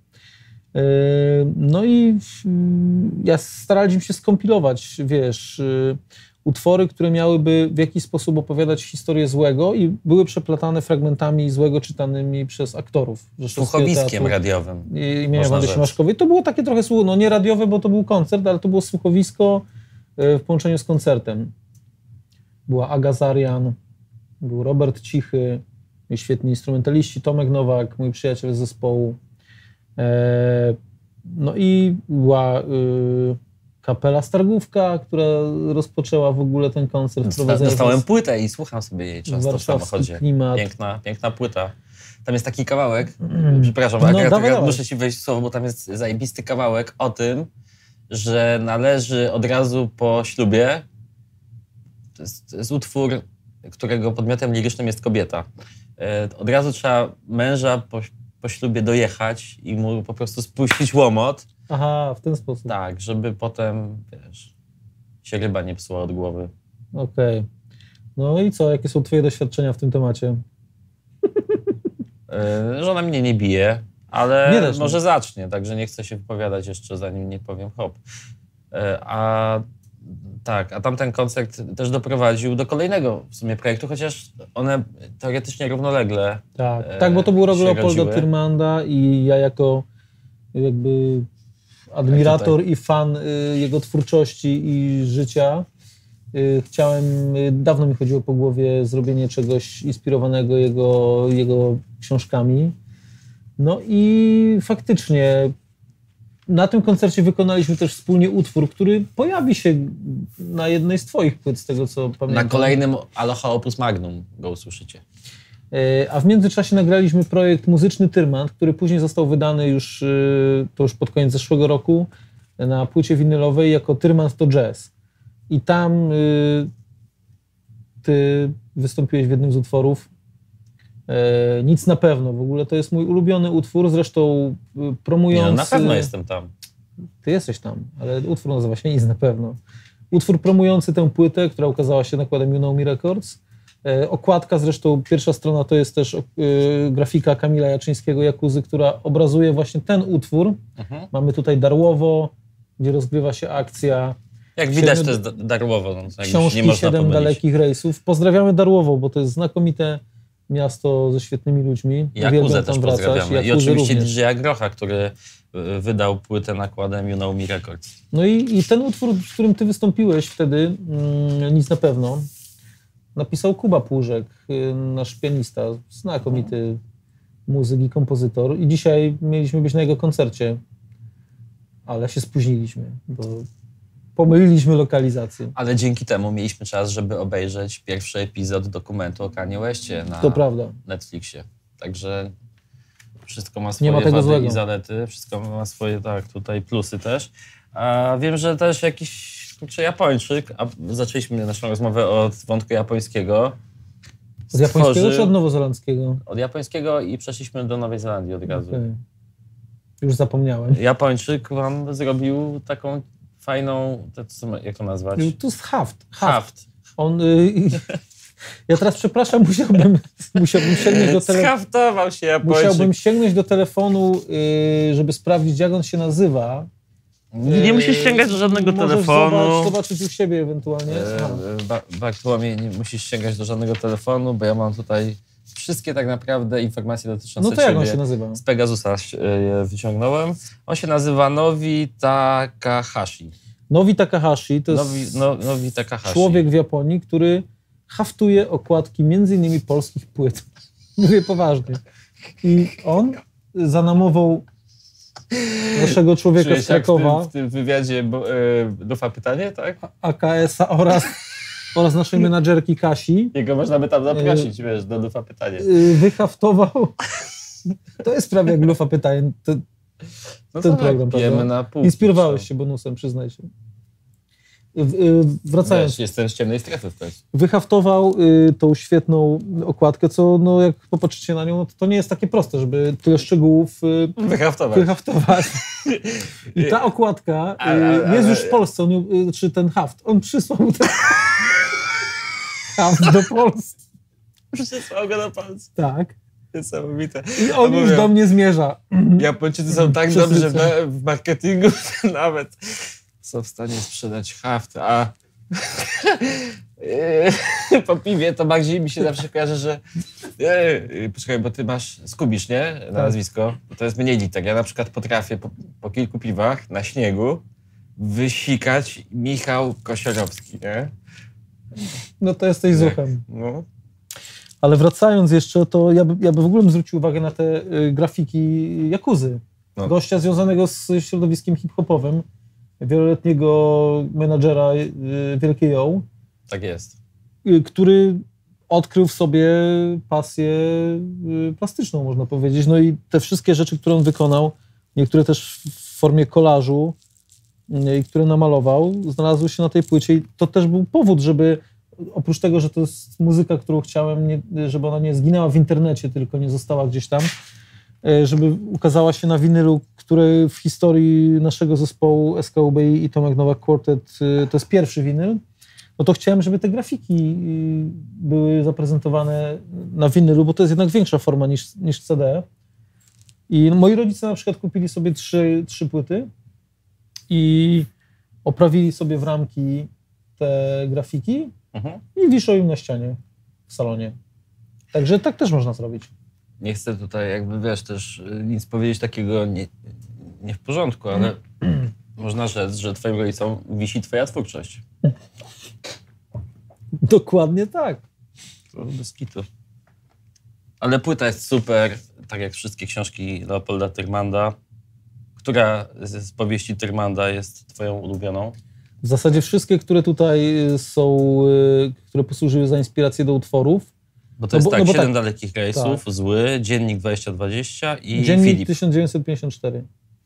No i staraliśmy się skompilować, wiesz, utwory, które miałyby w jakiś sposób opowiadać historię Złego i były przeplatane fragmentami Złego czytanymi przez aktorów. Słuchowiskiem radiowym. Imienia Wandy Siemaszkowej. To było takie trochę, no nie radiowe, bo to był koncert, ale to było słuchowisko w połączeniu z koncertem. Była Aga Zarian, był Robert Cichy, świetni instrumentaliści, Tomek Nowak, mój przyjaciel z zespołu. No i była kapela Stargówka, która rozpoczęła w ogóle ten koncert. Dostałem płytę i słucham sobie jej często w samochodzie. Klimat. Piękna płyta. Tam jest taki kawałek, przepraszam, dawaj. Muszę ci wejść w słowo, bo tam jest zajebisty kawałek o tym, że należy od razu po ślubie, to jest utwór, którego podmiotem lirycznym jest kobieta, od razu trzeba męża po ślubie dojechać i mu po prostu spuścić łomot. Aha, w ten sposób. Tak, żeby potem, wiesz, się ryba nie psuła od głowy. Okej. No i co? Jakie są twoje doświadczenia w tym temacie? Żona mnie nie bije, ale nie może zacznie, także nie chcę się wypowiadać jeszcze, zanim nie powiem hop. A tamten koncert też doprowadził do kolejnego w sumie projektu, chociaż one teoretycznie równolegle Tak, bo to był rok Leopolda Tyrmanda i ja jako jakby admirator i fan jego twórczości i życia dawno mi chodziło po głowie zrobienie czegoś inspirowanego jego książkami. No i faktycznie na tym koncercie wykonaliśmy też wspólnie utwór, który pojawi się na jednej z twoich płyt, z tego co pamiętam. Na kolejnym Aloha Opus Magnum go usłyszycie. A w międzyczasie nagraliśmy projekt muzyczny Tyrmand, który później został wydany już pod koniec zeszłego roku na płycie winylowej jako Tyrmand to Jazz. I tam ty wystąpiłeś w jednym z utworów. Nic na pewno. W ogóle to jest mój ulubiony utwór, zresztą promujący... Nie, na pewno jestem tam. Ty jesteś tam, ale utwór nazywa się Nic na pewno. Utwór promujący tę płytę, która ukazała się nakładem You Know Me Records. Okładka, zresztą pierwsza strona to jest też grafika Kamila Jaczyńskiego, Jakuzy, która obrazuje właśnie ten utwór. Mamy tutaj Darłowo, gdzie rozgrywa się akcja. Jak widać, to jest Darłowo. No, książki nie 7 dalekich rejsów. Pozdrawiamy Darłowo, bo to jest znakomite miasto ze świetnymi ludźmi. Jakuzę też pozdrawiamy. I oczywiście również. DJ Grocha, który wydał płytę nakładem You Know Me Records. No i ten utwór, z którym ty wystąpiłeś wtedy, Nic na pewno, napisał Kuba Płużek, nasz pianista, znakomity muzyk i kompozytor. I dzisiaj mieliśmy być na jego koncercie, ale się spóźniliśmy, bo Pomyliliśmy lokalizację. Ale dzięki temu mieliśmy czas, żeby obejrzeć pierwszy epizod dokumentu o Kanye Westie na To prawda. Netflixie. Także wszystko ma Nie swoje ma tego wady złego. i zalety, wszystko ma swoje, tak, tutaj plusy też. A wiem, że też jakiś Japończyk, a zaczęliśmy naszą rozmowę od wątku japońskiego. Od japońskiego czy od nowozelandzkiego? Od japońskiego i przeszliśmy do Nowej Zelandii od razu. Okay. Już zapomniałem. Japończyk wam zrobił taką fajną, jak to nazwać? To jest haft. Haft. On... Ja teraz przepraszam, musiałbym sięgnąć do telefonu. Schaftował się Japończyk. Musiałbym sięgnąć do telefonu, żeby sprawdzić, jak on się nazywa. Nie musisz sięgać do żadnego telefonu. Zobaczyć u siebie ewentualnie. Bartłomiej, nie musisz sięgać do żadnego telefonu, bo ja mam tutaj wszystkie tak naprawdę informacje dotyczące No to jak ciebie. on się nazywa? Z Pegasusa je wyciągnąłem. On się nazywa Novi Takahashi. Novi Takahashi to jest Novi Takahashi. człowiek w Japonii, który haftuje okładki m.in. polskich płyt. Mówię poważnie. I on za namową naszego człowieka z Krakowa, w tym wywiadzie Dufa Pytanie, tak? AKS-a oraz naszej menadżerki Kasi. Jego można by tam zaprosić, wiesz, do Dufa Pytanie. Wyhaftował. To jest prawie jak Lufa Pytanie. Ten program, pijemy na pół. Inspirowałeś się bonusem, przyznaj się. Wracając. Wiesz, jestem z ciemnej strefy w końcu. Wyhaftował tą świetną okładkę, co no, jak popatrzycie na nią, no, to nie jest takie proste, żeby tyle szczegółów wyhaftować. I ta okładka jest już w Polsce, czy ten haft. On przysłał ten haft do Polski. Przysłał go do Polski. Tak. Niesamowite. I on już do mnie zmierza. Japończycy są tak dobrzy w marketingu, że nawet są w stanie sprzedać haft, a po piwie to bardziej mi się zawsze kojarzy, że poczekaj, bo ty masz Skubisz, nie? Na nazwisko. To jest mniej liter. Ja na przykład potrafię po kilku piwach na śniegu wysikać Michał Kosiorowski, nie? No to jesteś zuchem. No. Ale wracając jeszcze, to ja by w ogóle zwrócił uwagę na te grafiki Jakuzy. No. Gościa związanego z środowiskiem hip-hopowym, wieloletniego menadżera Wielkiej Ją. Tak jest. Który odkrył w sobie pasję plastyczną, można powiedzieć. No i te wszystkie rzeczy, które on wykonał, niektóre też w formie kolażu, i które namalował, znalazły się na tej płycie. I to też był powód, żeby oprócz tego, że to jest muzyka, którą chciałem, żeby ona nie zginęła w internecie, tylko nie została gdzieś tam, żeby ukazała się na winylu, który w historii naszego zespołu SKUBI i Tomek Nowak Quartet to jest pierwszy winyl, no to chciałem, żeby te grafiki były zaprezentowane na winylu, bo to jest jednak większa forma niż CD. I moi rodzice na przykład kupili sobie trzy płyty i oprawili sobie w ramki te grafiki i wiszą im na ścianie w salonie. Także tak też można zrobić. Nie chcę tutaj jakby, wiesz, też nic powiedzieć takiego nie w porządku, ale można rzec, że twoim rodzicom wisi twoja twórczość. Dokładnie tak. To bez kitu. Ale płyta jest super, tak jak wszystkie książki Leopolda Tyrmanda. Która z powieści Tyrmanda jest twoją ulubioną? W zasadzie wszystkie, które tutaj są, które posłużyły za inspirację do utworów. Bo to jest 7 dalekich rejsów, tak. Zły, Dziennik 2020 i Dziennik Filip. 1954.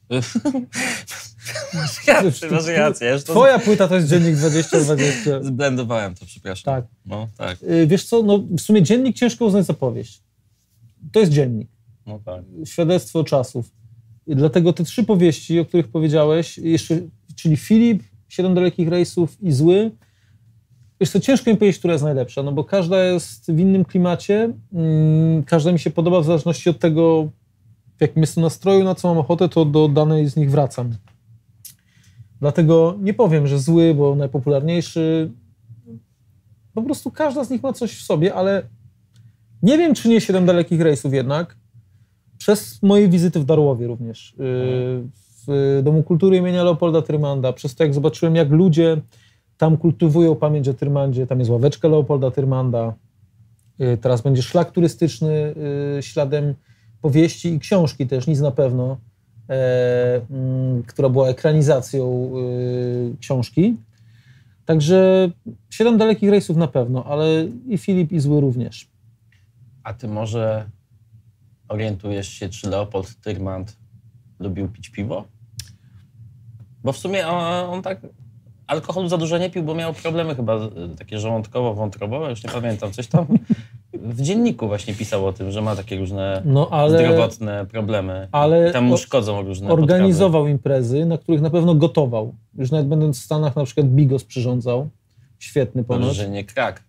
Masz rację. Twoja płyta to jest Dziennik 2020. Zblendowałem to, przepraszam. Tak. No, tak. Wiesz co, no w sumie dziennik ciężko uznać za powieść. To jest dziennik. No tak. Świadectwo czasów. I dlatego te trzy powieści, o których powiedziałeś, jeszcze, czyli Filip, 7 dalekich rejsów i Zły, wiesz co, ciężko mi powiedzieć, która jest najlepsza, no bo każda jest w innym klimacie, każda mi się podoba w zależności od tego, w jakim jestem nastroju, na co mam ochotę, to do danej z nich wracam. Dlatego nie powiem, że Zły, bo najpopularniejszy. Po prostu każda z nich ma coś w sobie, ale nie wiem, czy nie 7 dalekich rejsów jednak. Przez moje wizyty w Darłowie również, w Domu Kultury imienia Leopolda Tyrmanda, przez to, jak zobaczyłem, jak ludzie tam kultywują pamięć o Tyrmandzie, tam jest ławeczka Leopolda Tyrmanda, teraz będzie szlak turystyczny śladem powieści i książki też, nic na pewno, która była ekranizacją książki. Także 7 dalekich rejsów na pewno, ale i Filip i Zły również. A ty może orientujesz się, czy Leopold Tyrmand lubił pić piwo? Bo w sumie on tak alkoholu za dużo nie pił, bo miał problemy chyba takie żołądkowo-wątrobowe, już nie pamiętam, coś tam. W dzienniku właśnie pisał o tym, że ma takie różne zdrowotne problemy. Ale i tam mu szkodzą różne organizował podkawy. imprezy, na których na pewno gotował. Już nawet będąc w Stanach na przykład bigos przyrządzał. Świetny ponoć. Dobrze, że nie krak.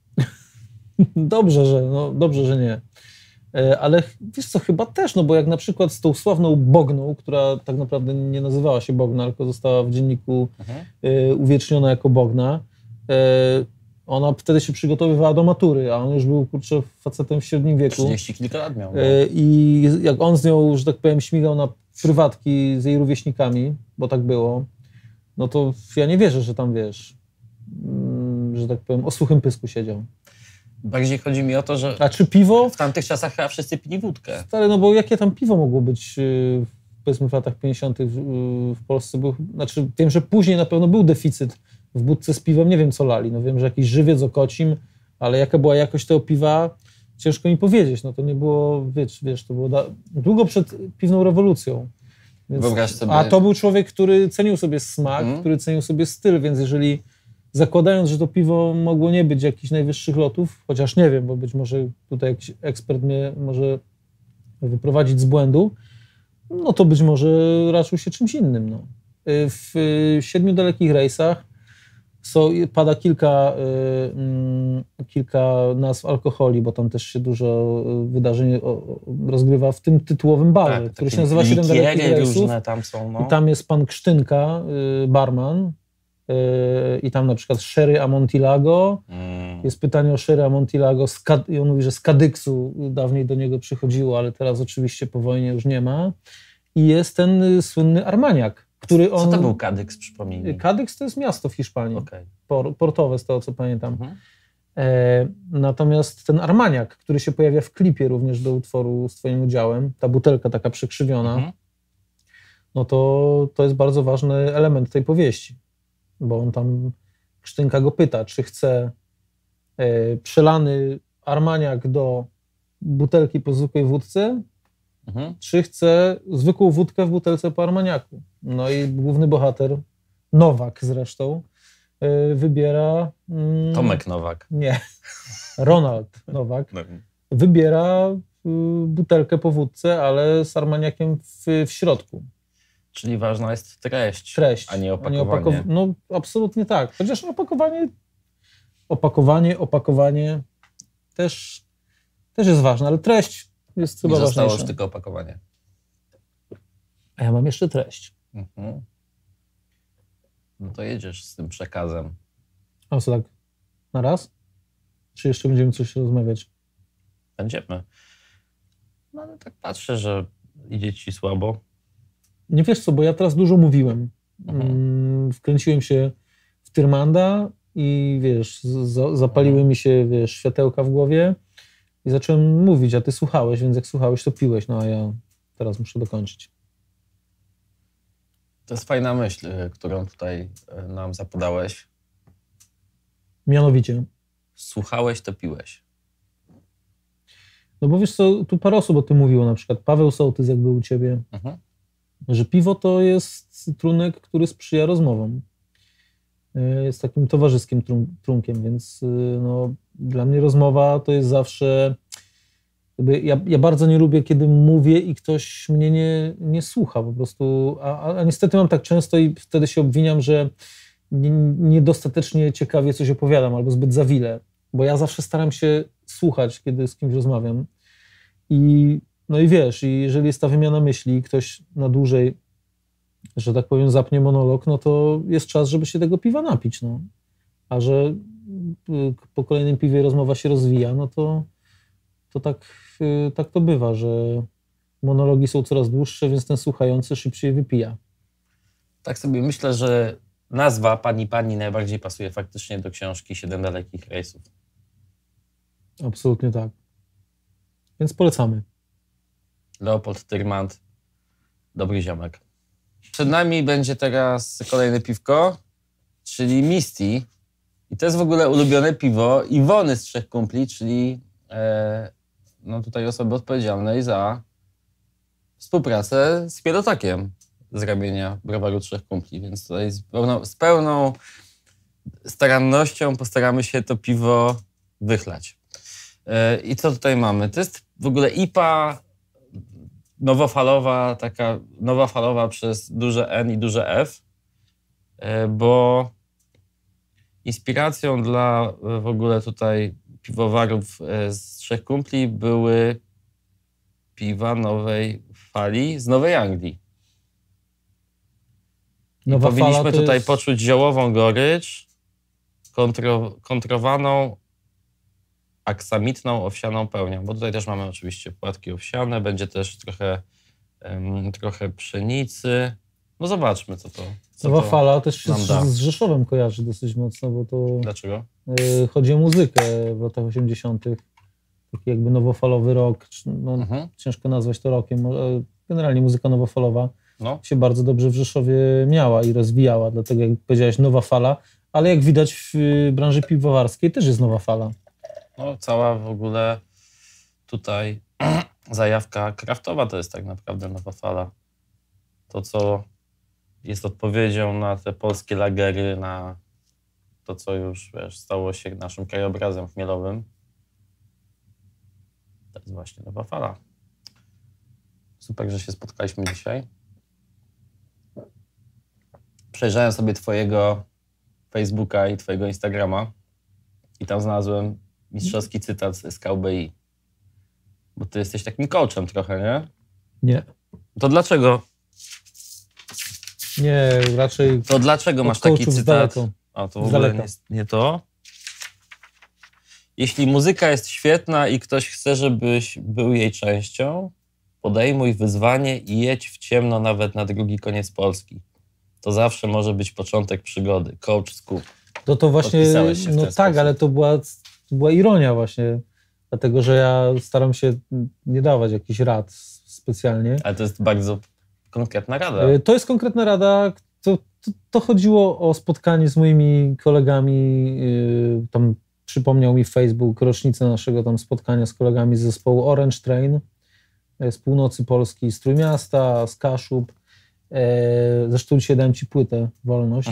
Dobrze, że nie. Ale wiesz co, chyba też, no bo jak na przykład z tą sławną Bogną, która tak naprawdę nie nazywała się Bogna, tylko została w dzienniku uwieczniona jako Bogna, ona wtedy się przygotowywała do matury, a on już był, kurczę, facetem w średnim wieku. 30 kilka lat miał. No. I jak on z nią, że tak powiem, śmigał na prywatki z jej rówieśnikami, bo tak było, no to ja nie wierzę, że tam, wiesz, że tak powiem, o suchym pysku siedział. Bardziej chodzi mi o to, że A czy piwo? w tamtych czasach chyba wszyscy pili wódkę. Stary, no bo jakie tam piwo mogło być, powiedzmy w latach 50. w Polsce? Znaczy wiem, że później na pewno był deficyt w budce z piwem, nie wiem co lali. No wiem, że jakiś żywiec okocim, ale jaka była jakość tego piwa, ciężko mi powiedzieć. No to nie było, wiesz, to było długo przed piwną rewolucją. Więc, Wyobraź sobie. a to był człowiek, który cenił sobie smak, który cenił sobie styl, więc jeżeli zakładając, że to piwo mogło nie być jakichś najwyższych lotów, chociaż nie wiem, bo być może tutaj jakiś ekspert mnie może wyprowadzić z błędu, no to być może raczył się czymś innym. No. W 7 dalekich rejsach pada kilka nazw alkoholi, bo tam też się dużo wydarzeń rozgrywa w tym tytułowym barze, który się nazywa 7 dalekich rejsów. Różne tam są, no. I tam jest pan Krztynka, barman, i tam na przykład Sherry Amontillado. Jest pytanie o Sherry Amontillado i on mówi, że z Kadyksu dawniej do niego przychodziło, ale teraz oczywiście po wojnie już nie ma. I jest ten słynny Armaniak, który on... Co to był Kadyks, przypomnij? Kadyks to jest miasto w Hiszpanii. Okay. Portowe, z tego co pamiętam. Natomiast ten Armaniak, który się pojawia w klipie również do utworu z twoim udziałem, ta butelka taka przekrzywiona, no to jest bardzo ważny element tej powieści. Bo on tam, Krztynka go pyta, czy chce przelany Armaniak do butelki po zwykłej wódce, czy chce zwykłą wódkę w butelce po Armaniaku. No i główny bohater, Nowak zresztą, wybiera... Tomek Nowak. Nie, Ronald Nowak. Wybiera butelkę po wódce, ale z Armaniakiem w środku. Czyli ważna jest treść, a nie opakowanie. No absolutnie tak. Chociaż opakowanie też jest ważne, ale treść jest chyba ważniejsza. Nie zostało już tylko opakowanie. A ja mam jeszcze treść. No to jedziesz z tym przekazem. A co tak na raz? Czy jeszcze będziemy coś rozmawiać? Będziemy. No ale tak patrzę, że idzie ci słabo. Nie wiesz co, bo ja teraz dużo mówiłem. Wkręciłem się w Tyrmanda i wiesz, zapaliły mi się, wiesz, światełka w głowie i zacząłem mówić, a ty słuchałeś, więc jak słuchałeś, to piłeś, no a ja teraz muszę dokończyć. To jest fajna myśl, którą tutaj nam zapodałeś. Mianowicie. Słuchałeś, to piłeś. No bo wiesz co, tu parę osób o tym mówiło, na przykład Paweł Sołtys, jak był u ciebie, że piwo to jest trunek, który sprzyja rozmowom. Jest takim towarzyskim trunkiem, więc no, dla mnie rozmowa to jest zawsze... Ja bardzo nie lubię, kiedy mówię i ktoś mnie nie słucha po prostu, a niestety mam tak często i wtedy się obwiniam, że niedostatecznie ciekawie coś opowiadam albo zbyt zawile, bo ja zawsze staram się słuchać, kiedy z kimś rozmawiam. No i wiesz, i jeżeli jest ta wymiana myśli, ktoś na dłużej, że tak powiem, zapnie monolog, no to jest czas, żeby się tego piwa napić. No. A że po kolejnym piwie rozmowa się rozwija, no to tak to bywa, że monologi są coraz dłuższe, więc ten słuchający szybciej wypija. Tak sobie myślę, że nazwa Pani najbardziej pasuje faktycznie do książki 7 dalekich rejsów. Absolutnie tak. Więc polecamy. Leopold Tyrmand dobry ziomek. Przed nami będzie teraz kolejne piwko, czyli Misty. I to jest w ogóle ulubione piwo Iwony z Trzech Kumpli, czyli no tutaj osoby odpowiedzialnej za współpracę z Chmielotakiem z ramienia Browaru Trzech Kumpli. Więc tutaj z pełną starannością postaramy się to piwo wychlać. I co tutaj mamy? To jest w ogóle IPA nowofalowa, taka nowofalowa przez duże N i duże F, bo inspiracją dla w ogóle tutaj piwowarów z Trzech Kumpli były piwa nowej fali z Nowej Anglii. Nowa powinniśmy fala to tutaj jest... poczuć ziołową gorycz, kontrowaną aksamitną owsianą pełnią, bo tutaj też mamy oczywiście płatki owsiane, będzie też trochę pszenicy. No zobaczmy, co Nowa fala też się da. z Rzeszowem kojarzy dosyć mocno, bo to... Dlaczego? Chodzi o muzykę w latach 80. Taki jakby nowofalowy rock, no, ciężko nazwać to rockiem, generalnie muzyka nowofalowa się bardzo dobrze w Rzeszowie miała i rozwijała, dlatego jak powiedziałeś, nowa fala, ale jak widać w branży piwowarskiej też jest nowa fala. No cała w ogóle tutaj zajawka kraftowa to jest tak naprawdę nowa fala. To, co jest odpowiedzią na te polskie lagery, na to, co już stało się naszym krajobrazem chmielowym. To jest właśnie nowa fala. Super, że się spotkaliśmy dzisiaj. Przejrzałem sobie twojego Facebooka i twojego Instagrama i tam znalazłem mistrzowski cytat z SKUBI. Bo ty jesteś takim coachem trochę, nie? Nie. To dlaczego? Nie, raczej... To dlaczego masz taki cytat? A to w ogóle nie to. Jeśli muzyka jest świetna i ktoś chce, żebyś był jej częścią, podejmuj wyzwanie i jedź w ciemno nawet na drugi koniec Polski. To zawsze może być początek przygody. Coach Scoop. To właśnie, no tak, ale to była ironia właśnie, dlatego że ja staram się nie dawać jakichś rad specjalnie. Ale to jest bardzo konkretna rada. To jest konkretna rada. To chodziło o spotkanie z moimi kolegami. Tam przypomniał mi Facebook rocznicę naszego tam spotkania z kolegami z zespołu Orange Train z północy Polski, z Trójmiasta, z Kaszub. Zresztą dzisiaj dałem ci płytę Wolność.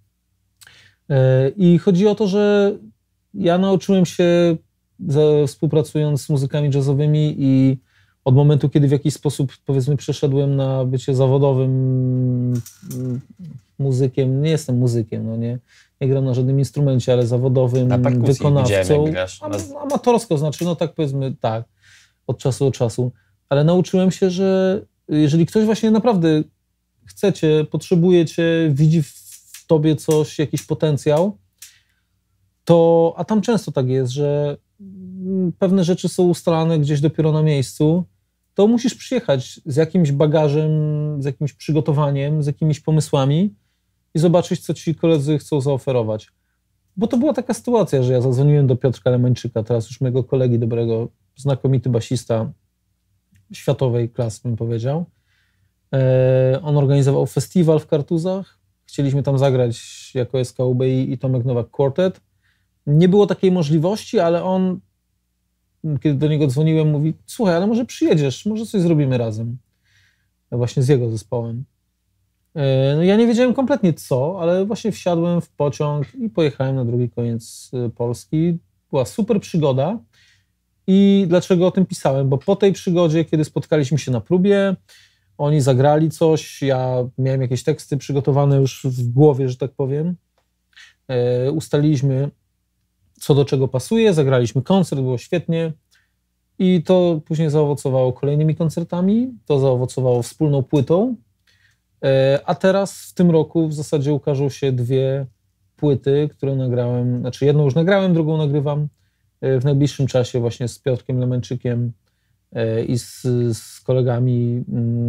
I chodzi o to, że ja nauczyłem się współpracując z muzykami jazzowymi i od momentu, kiedy w jakiś sposób, powiedzmy, przeszedłem na bycie zawodowym muzykiem, nie jestem muzykiem, no nie gram na żadnym instrumencie, ale zawodowym wykonawcą. Amatorsko znaczy, no tak powiedzmy, tak, od czasu do czasu. Ale nauczyłem się, że jeżeli ktoś właśnie naprawdę chce cię, potrzebuje cię, widzi w tobie coś, jakiś potencjał, to, a tam często tak jest, że pewne rzeczy są ustalane gdzieś dopiero na miejscu, to musisz przyjechać z jakimś bagażem, z jakimś przygotowaniem, z jakimiś pomysłami i zobaczyć, co ci koledzy chcą zaoferować. Bo to była taka sytuacja, że ja zadzwoniłem do Piotrka Lemańczyka, teraz już mojego kolegi dobrego, znakomity basista światowej klasy, bym powiedział. On organizował festiwal w Kartuzach. Chcieliśmy tam zagrać jako SKUBI i Tomek Nowak Quartet. Nie było takiej możliwości, ale on, kiedy do niego dzwoniłem, mówi: słuchaj, ale może przyjedziesz, może coś zrobimy razem. Właśnie z jego zespołem. No ja nie wiedziałem kompletnie co, ale właśnie wsiadłem w pociąg i pojechałem na drugi koniec Polski. Była super przygoda. I dlaczego o tym pisałem? Bo po tej przygodzie, kiedy spotkaliśmy się na próbie, oni zagrali coś, ja miałem jakieś teksty przygotowane już w głowie, że tak powiem. Ustaliliśmy, co do czego pasuje, zagraliśmy koncert, było świetnie i to później zaowocowało kolejnymi koncertami, to zaowocowało wspólną płytą, a teraz w tym roku w zasadzie ukażą się dwie płyty, które nagrałem, znaczy jedną już nagrałem, drugą nagrywam w najbliższym czasie właśnie z Piotrkiem Lemeńczykiem i z kolegami,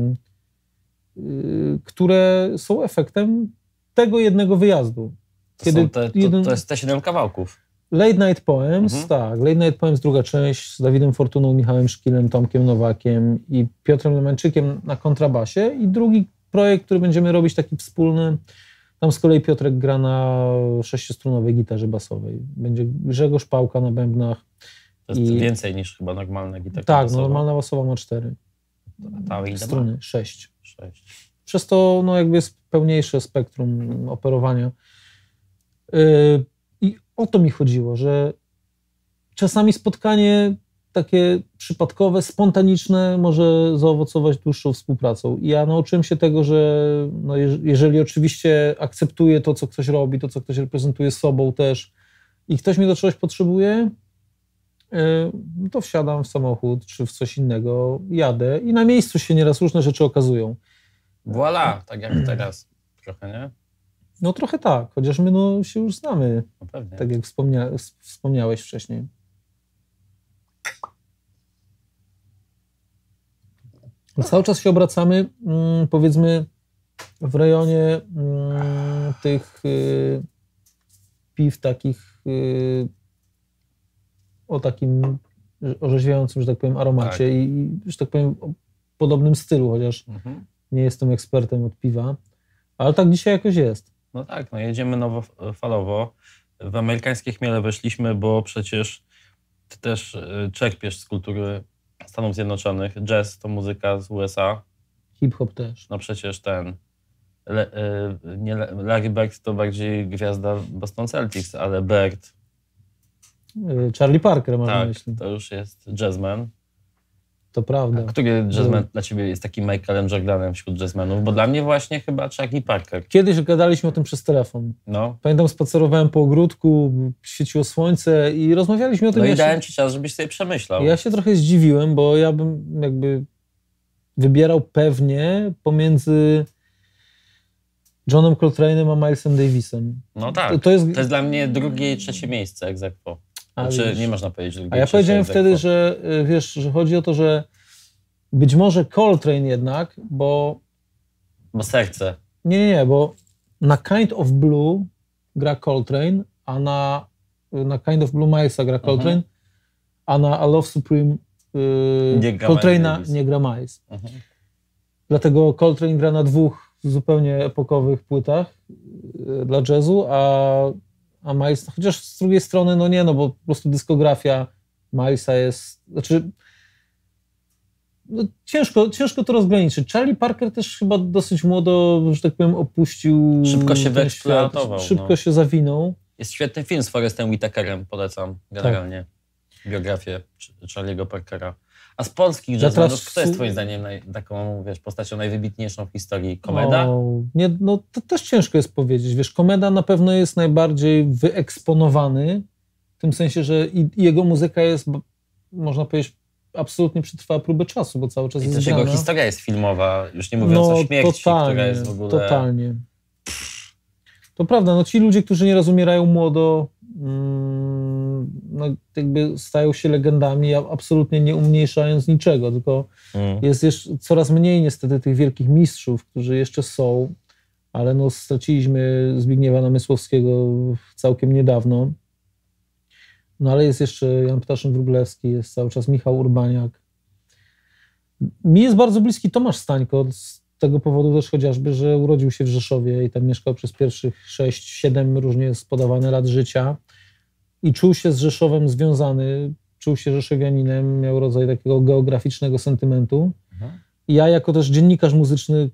które są efektem tego jednego wyjazdu. To jest te 7 kawałków. Late Night Poems, tak. Late Night Poems, druga część z Dawidem Fortuną, Michałem Szkilem, Tomkiem Nowakiem i Piotrem Lemańczykiem na kontrabasie. I drugi projekt, który będziemy robić taki wspólny, tam z kolei Piotrek gra na 6-strunowej gitarze basowej. Będzie Grzegorz Pałka na bębnach. To jest więcej niż chyba normalna gitara tak, basowa. normalna basowa ma 4 struny, 6. Przez to jakby jest pełniejsze spektrum operowania. I o to mi chodziło, że czasami spotkanie takie przypadkowe, spontaniczne może zaowocować dłuższą współpracą. I ja nauczyłem się tego, że jeżeli oczywiście akceptuję to, co ktoś robi, to, co ktoś reprezentuje sobą też i ktoś mnie do czegoś potrzebuje, to wsiadam w samochód czy w coś innego, jadę i na miejscu się nieraz różne rzeczy okazują. Voilà, tak jak teraz trochę, nie? No trochę tak, chociaż my się już znamy, no pewnie. Tak jak wspomniałeś wcześniej. Cały czas się obracamy, powiedzmy, w rejonie tych piw takich o takim orzeźwiającym, że tak powiem, aromacie i że tak powiem, o podobnym stylu, chociaż nie jestem ekspertem od piwa, ale tak dzisiaj jakoś jest. No tak, jedziemy nowofalowo. W amerykańskie chmiele weszliśmy, bo przecież ty też czerpiesz z kultury Stanów Zjednoczonych. Jazz to muzyka z USA. Hip-hop też. No przecież Larry Bird to bardziej gwiazda Boston Celtics, ale Bird... Charlie Parker, mam na myśli. To już jest jazzman. To prawda. A który jazzman dla ciebie jest takim Michaelem Jordanem wśród jazzmenów? Bo dla mnie właśnie chyba Charlie Parker. Kiedyś gadaliśmy o tym przez telefon. No. Pamiętam, spacerowałem po ogródku, świeciło słońce i rozmawialiśmy o tym. No i dałem ci czas, żebyś sobie przemyślał. Ja się trochę zdziwiłem, bo ja bym jakby wybierał pewnie pomiędzy Johnem Coltrane'em a Milesem Davisem. No tak, to jest dla mnie drugie i trzecie miejsce ex aequo. Znaczy, nie można powiedzieć drugie. A ja powiedziałem wtedy, że wiesz, że chodzi o to, że być może Coltrane jednak, bo serce. Nie, bo na Kind of Blue gra Coltrane, a na Kind of Blue Milesa gra Coltrane, a na A Love Supreme Coltrane'a nie gra Miles. Dlatego Coltrane gra na 2 zupełnie epokowych płytach dla jazzu, a Miles, chociaż z drugiej strony, bo po prostu dyskografia Milesa jest, ciężko to rozgraniczyć. Charlie Parker też chyba dosyć młodo, że tak powiem, opuścił. Szybko się wyeksploatował. Szybko się zawinął. Jest świetny film z Forrestem Whitakerem, polecam generalnie biografię Charlie'ego Parkera. A z polskich jazzmenów, kto jest twoim zdaniem taką, postacią najwybitniejszą w historii? Komeda? To też ciężko jest powiedzieć. Wiesz, Komeda na pewno jest najbardziej wyeksponowany, w tym sensie, że jego muzyka jest, można powiedzieć, absolutnie przetrwała próbę czasu, bo cały czas jest grana. I też jego historia jest filmowa, już nie mówiąc o śmierci, która jest w ogóle... Totalnie. To prawda, ci ludzie, którzy nieraz umierają młodo, jakby stają się legendami, absolutnie nie umniejszając niczego, tylko jest jeszcze coraz mniej niestety tych wielkich mistrzów, którzy jeszcze są, ale straciliśmy Zbigniewa Namysłowskiego całkiem niedawno. Ale jest jeszcze Jan Ptaszyn-Wróblewski, jest cały czas Michał Urbaniak. Mi jest bardzo bliski Tomasz Stańko, z tego powodu też chociażby, że urodził się w Rzeszowie i tam mieszkał przez pierwszych 6-7 różnie jest podawane lat życia i czuł się z Rzeszowem związany, czuł się rzeszowianinem, miał rodzaj takiego geograficznego sentymentu. I ja jako też dziennikarz muzyczny,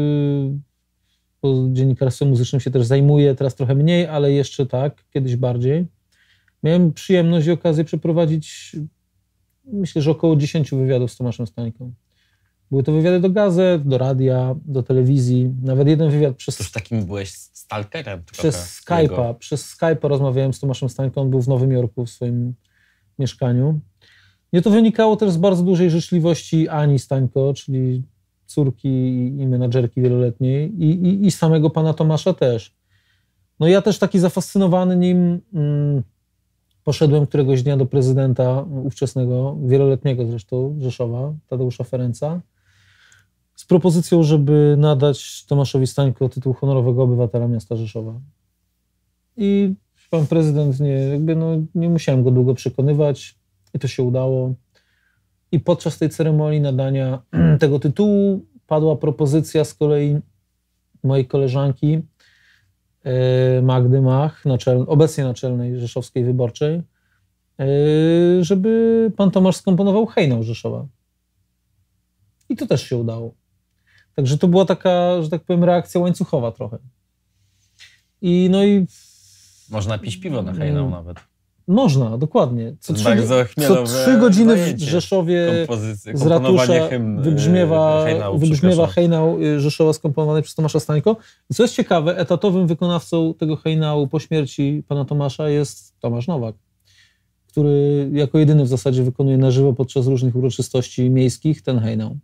bo dziennikarstwem muzycznym się też zajmuję, teraz trochę mniej, ale jeszcze tak, kiedyś bardziej. Miałem przyjemność i okazję przeprowadzić, myślę, że około 10 wywiadów z Tomaszem Stańką. Były to wywiady do gazet, do radia, do telewizji. Nawet jeden wywiad przez... Już takim byłeś stalkerem Przez Skype'a rozmawiałem z Tomaszem Stańką. On był w Nowym Jorku w swoim mieszkaniu. I to wynikało też z bardzo dużej życzliwości Ani Stańko, czyli córki i menadżerki wieloletniej i samego pana Tomasza też. Ja też taki zafascynowany nim poszedłem któregoś dnia do prezydenta ówczesnego, wieloletniego zresztą, Rzeszowa, Tadeusza Ferenca, z propozycją, żeby nadać Tomaszowi Stańko tytuł honorowego obywatela miasta Rzeszowa. I pan prezydent nie musiałem go długo przekonywać i to się udało. I podczas tej ceremonii nadania tego tytułu padła propozycja z kolei mojej koleżanki Magdy Mach, obecnie naczelnej Rzeszowskiej Wyborczej, żeby pan Tomasz skomponował hejnał Rzeszowa. I to też się udało. Także to była taka, że tak powiem, reakcja łańcuchowa trochę. I Można pić piwo na hejnał nawet. Można, dokładnie. Co 3 godziny w Rzeszowie z ratusza wybrzmiewa hejnał Rzeszowa skomponowany przez Tomasza Stańko. I co jest ciekawe, etatowym wykonawcą tego hejnału po śmierci pana Tomasza jest Tomasz Nowak, który jako jedyny w zasadzie wykonuje na żywo podczas różnych uroczystości miejskich ten hejnał.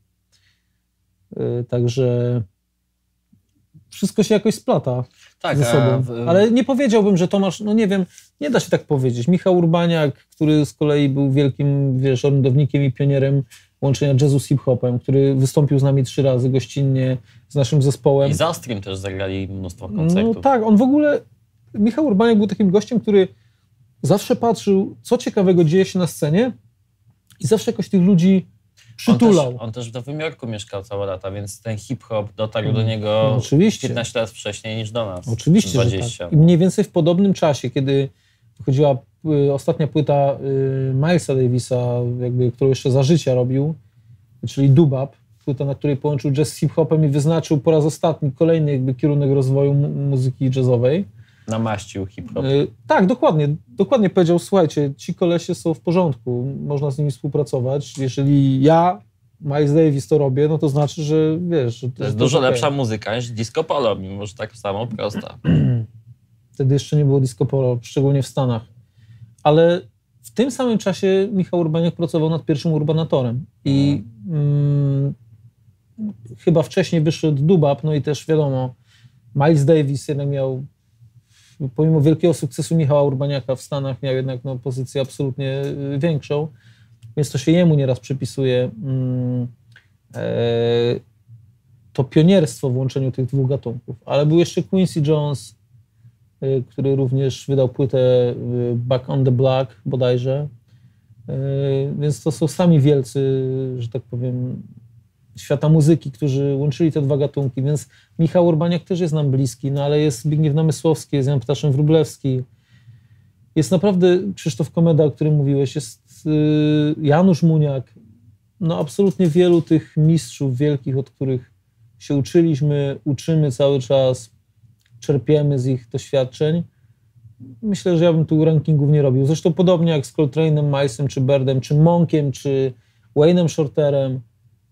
Także wszystko się jakoś splata ze sobą. Ale nie powiedziałbym, że Tomasz, nie wiem, nie da się tak powiedzieć. Michał Urbaniak, który z kolei był wielkim, orędownikiem i pionierem łączenia jazzu z hip-hopem, który wystąpił z nami 3 razy gościnnie z naszym zespołem. I z Astrym też zagrali mnóstwo koncertów. No tak, on w ogóle, Michał Urbaniak był takim gościem, który zawsze patrzył, co ciekawego dzieje się na scenie i zawsze jakoś tych ludzi przytulał. On też w Nowym Jorku mieszkał całe lata, więc ten hip-hop dotarł do niego 15 lat wcześniej niż do nas. Oczywiście, 20. że tak. I mniej więcej w podobnym czasie, kiedy wychodziła ostatnia płyta Milesa Davisa, którą jeszcze za życia robił, czyli Dubap, płyta, na której połączył jazz z hip-hopem i wyznaczył po raz ostatni kolejny kierunek rozwoju muzyki jazzowej. Namaścił hip-hop. Tak, dokładnie powiedział, słuchajcie, ci kolesie są w porządku, można z nimi współpracować. Jeżeli ja, Miles Davis, to robię, no to znaczy, że wiesz... Że to jest dużo lepsza muzyka niż disco polo, mimo że tak samo prosta. Wtedy jeszcze nie było disco polo, szczególnie w Stanach. Ale w tym samym czasie Michał Urbaniak pracował nad pierwszym Urbanatorem. I chyba wcześniej wyszedł Dubap, no i też wiadomo, Miles Davis jednak miał, pomimo wielkiego sukcesu Michała Urbaniaka w Stanach, miał jednak pozycję absolutnie większą, więc to się jemu nieraz przypisuje to pionierstwo w łączeniu tych dwóch gatunków. Ale był jeszcze Quincy Jones, który również wydał płytę Back on the Block bodajże, więc to są sami wielcy, że tak powiem, świata muzyki, którzy łączyli te dwa gatunki, więc Michał Urbaniak też jest nam bliski, no ale jest Zbigniew Namysłowski, jest Jan Ptaszyn-Wróblewski, jest naprawdę Krzysztof Komeda, o którym mówiłeś, jest Janusz Muniak, no absolutnie wielu tych mistrzów wielkich, od których się uczyliśmy, uczymy cały czas, czerpiemy z ich doświadczeń. Myślę, że ja bym tu rankingów nie robił. Zresztą podobnie jak z Coltrane'em, Milesem, czy Birdem, czy Monkiem, czy Wayne'em Shorterem.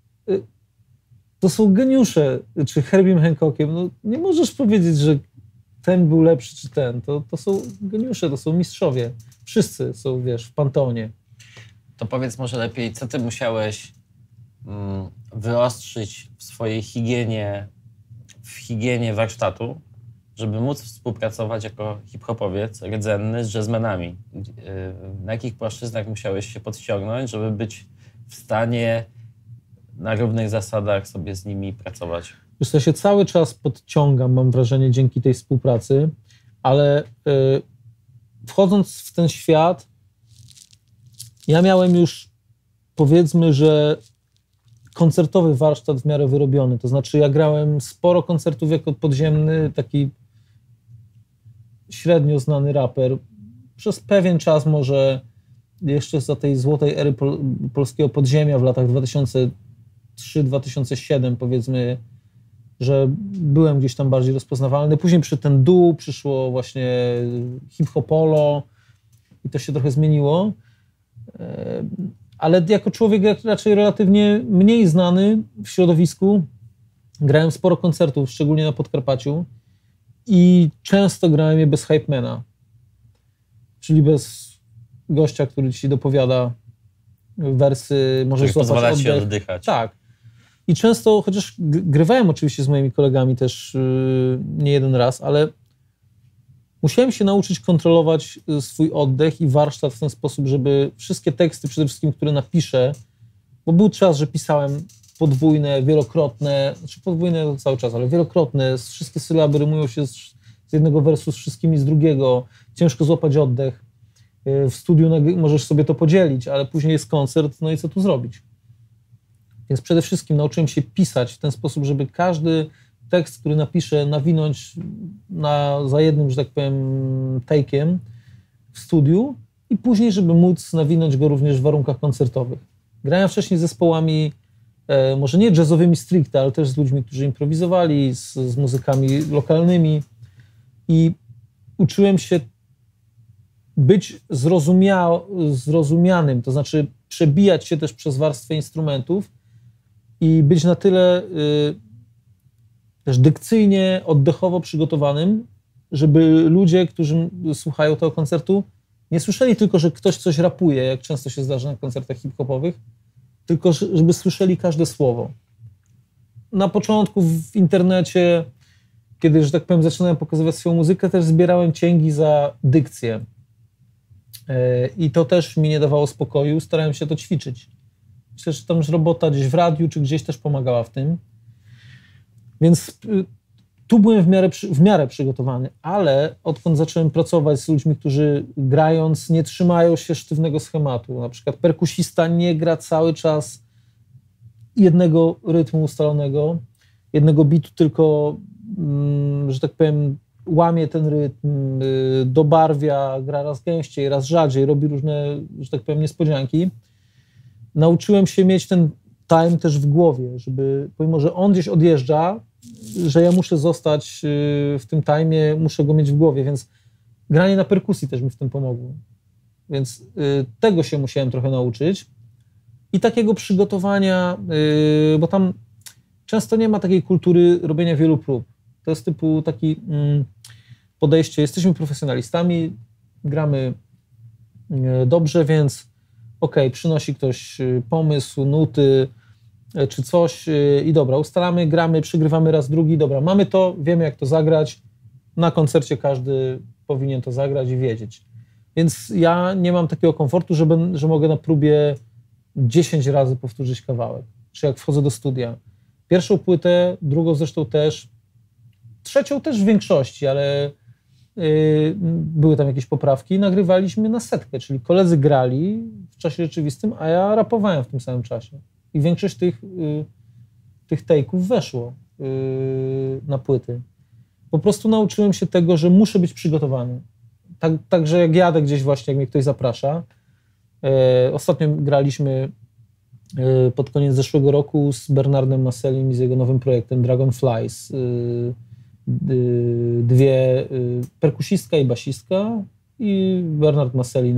To są geniusze, czy Herbiem Hancockiem. No, nie możesz powiedzieć, że ten był lepszy, czy ten. To są geniusze, to są mistrzowie. Wszyscy są, wiesz, w panteonie. To powiedz może lepiej, co ty musiałeś wyostrzyć w swojej higienie warsztatu, żeby móc współpracować jako hip-hopowiec rdzenny z jazzmenami? Na jakich płaszczyznach musiałeś się podciągnąć, żeby być w stanie na równych zasadach sobie z nimi pracować? Wiesz, ja się cały czas podciągam, mam wrażenie, dzięki tej współpracy, ale wchodząc w ten świat, ja miałem już, powiedzmy, że koncertowy warsztat w miarę wyrobiony. To znaczy ja grałem sporo koncertów jako podziemny, taki średnio znany raper. Przez pewien czas może jeszcze za tej złotej ery polskiego podziemia w latach 2003-2007 powiedzmy, że byłem gdzieś tam bardziej rozpoznawalny. Później przyszedł ten dół, przyszło właśnie hip-hopolo i to się trochę zmieniło. Ale jako człowiek raczej relatywnie mniej znany w środowisku, grałem sporo koncertów, szczególnie na Podkarpaciu i często grałem je bez hypemana, czyli bez gościa, który ci dopowiada wersy, możesz złapać pozwala oddech. ci oddychać. Tak. I często, chociaż grywałem oczywiście z moimi kolegami też nie jeden raz, ale musiałem się nauczyć kontrolować swój oddech i warsztat w ten sposób, żeby wszystkie teksty przede wszystkim, które napiszę, bo był czas, że pisałem podwójne, wielokrotne, znaczy podwójne cały czas, ale wielokrotne, wszystkie sylaby rymują się z z jednego wersu z wszystkimi z drugiego, ciężko złapać oddech. W studiu możesz sobie to podzielić, ale później jest koncert, no i co tu zrobić? Więc przede wszystkim nauczyłem się pisać w ten sposób, żeby każdy tekst, który napiszę, nawinąć za jednym, że tak powiem, take'iem w studiu i później, żeby móc nawinąć go również w warunkach koncertowych. Grałem wcześniej z zespołami, może nie jazzowymi stricte, ale też z ludźmi, którzy improwizowali, z muzykami lokalnymi i uczyłem się być zrozumianym, to znaczy przebijać się też przez warstwę instrumentów i być na tyle też dykcyjnie, oddechowo przygotowanym, żeby ludzie, którzy słuchają tego koncertu, nie słyszeli tylko, że ktoś coś rapuje, jak często się zdarza na koncertach hip-hopowych, tylko żeby słyszeli każde słowo. Na początku w internecie, kiedy, że tak powiem, zaczynałem pokazywać swoją muzykę, też zbierałem cięgi za dykcję. I to też mi nie dawało spokoju, starałem się to ćwiczyć. Myślę, że tam już robota gdzieś w radiu, czy gdzieś też pomagała w tym. Więc tu byłem w miarę przygotowany, ale odkąd zacząłem pracować z ludźmi, którzy grając nie trzymają się sztywnego schematu, na przykład perkusista nie gra cały czas jednego rytmu ustalonego, jednego bitu, tylko, że tak powiem, łamie ten rytm, dobarwia, gra raz gęściej, raz rzadziej, robi różne, że tak powiem, niespodzianki. Nauczyłem się mieć ten time też w głowie, żeby, pomimo że on gdzieś odjeżdża, że ja muszę zostać w tym time'ie, muszę go mieć w głowie, więc granie na perkusji też mi w tym pomogło. Więc tego się musiałem trochę nauczyć i takiego przygotowania, bo tam często nie ma takiej kultury robienia wielu prób. To jest typu taki podejście, jesteśmy profesjonalistami, gramy dobrze, więc przynosi ktoś pomysł, nuty czy coś i dobra, ustalamy, gramy, przygrywamy raz, drugi, dobra, mamy to, wiemy jak to zagrać, na koncercie każdy powinien to zagrać i wiedzieć. Więc ja nie mam takiego komfortu, że mogę na próbie 10 razy powtórzyć kawałek, czy jak wchodzę do studia. Pierwszą płytę, drugą zresztą też, trzecią też w większości, ale były tam jakieś poprawki, nagrywaliśmy na setkę, czyli koledzy grali w czasie rzeczywistym, a ja rapowałem w tym samym czasie. I większość tych take'ów weszło na płyty. Po prostu nauczyłem się tego, że muszę być przygotowany. Także jak jadę gdzieś właśnie, jak mnie ktoś zaprasza. Ostatnio graliśmy pod koniec zeszłego roku z Bernardem Masselim i z jego nowym projektem Dragonflies. Dwie, perkusistka i basistka i Bernard Masseli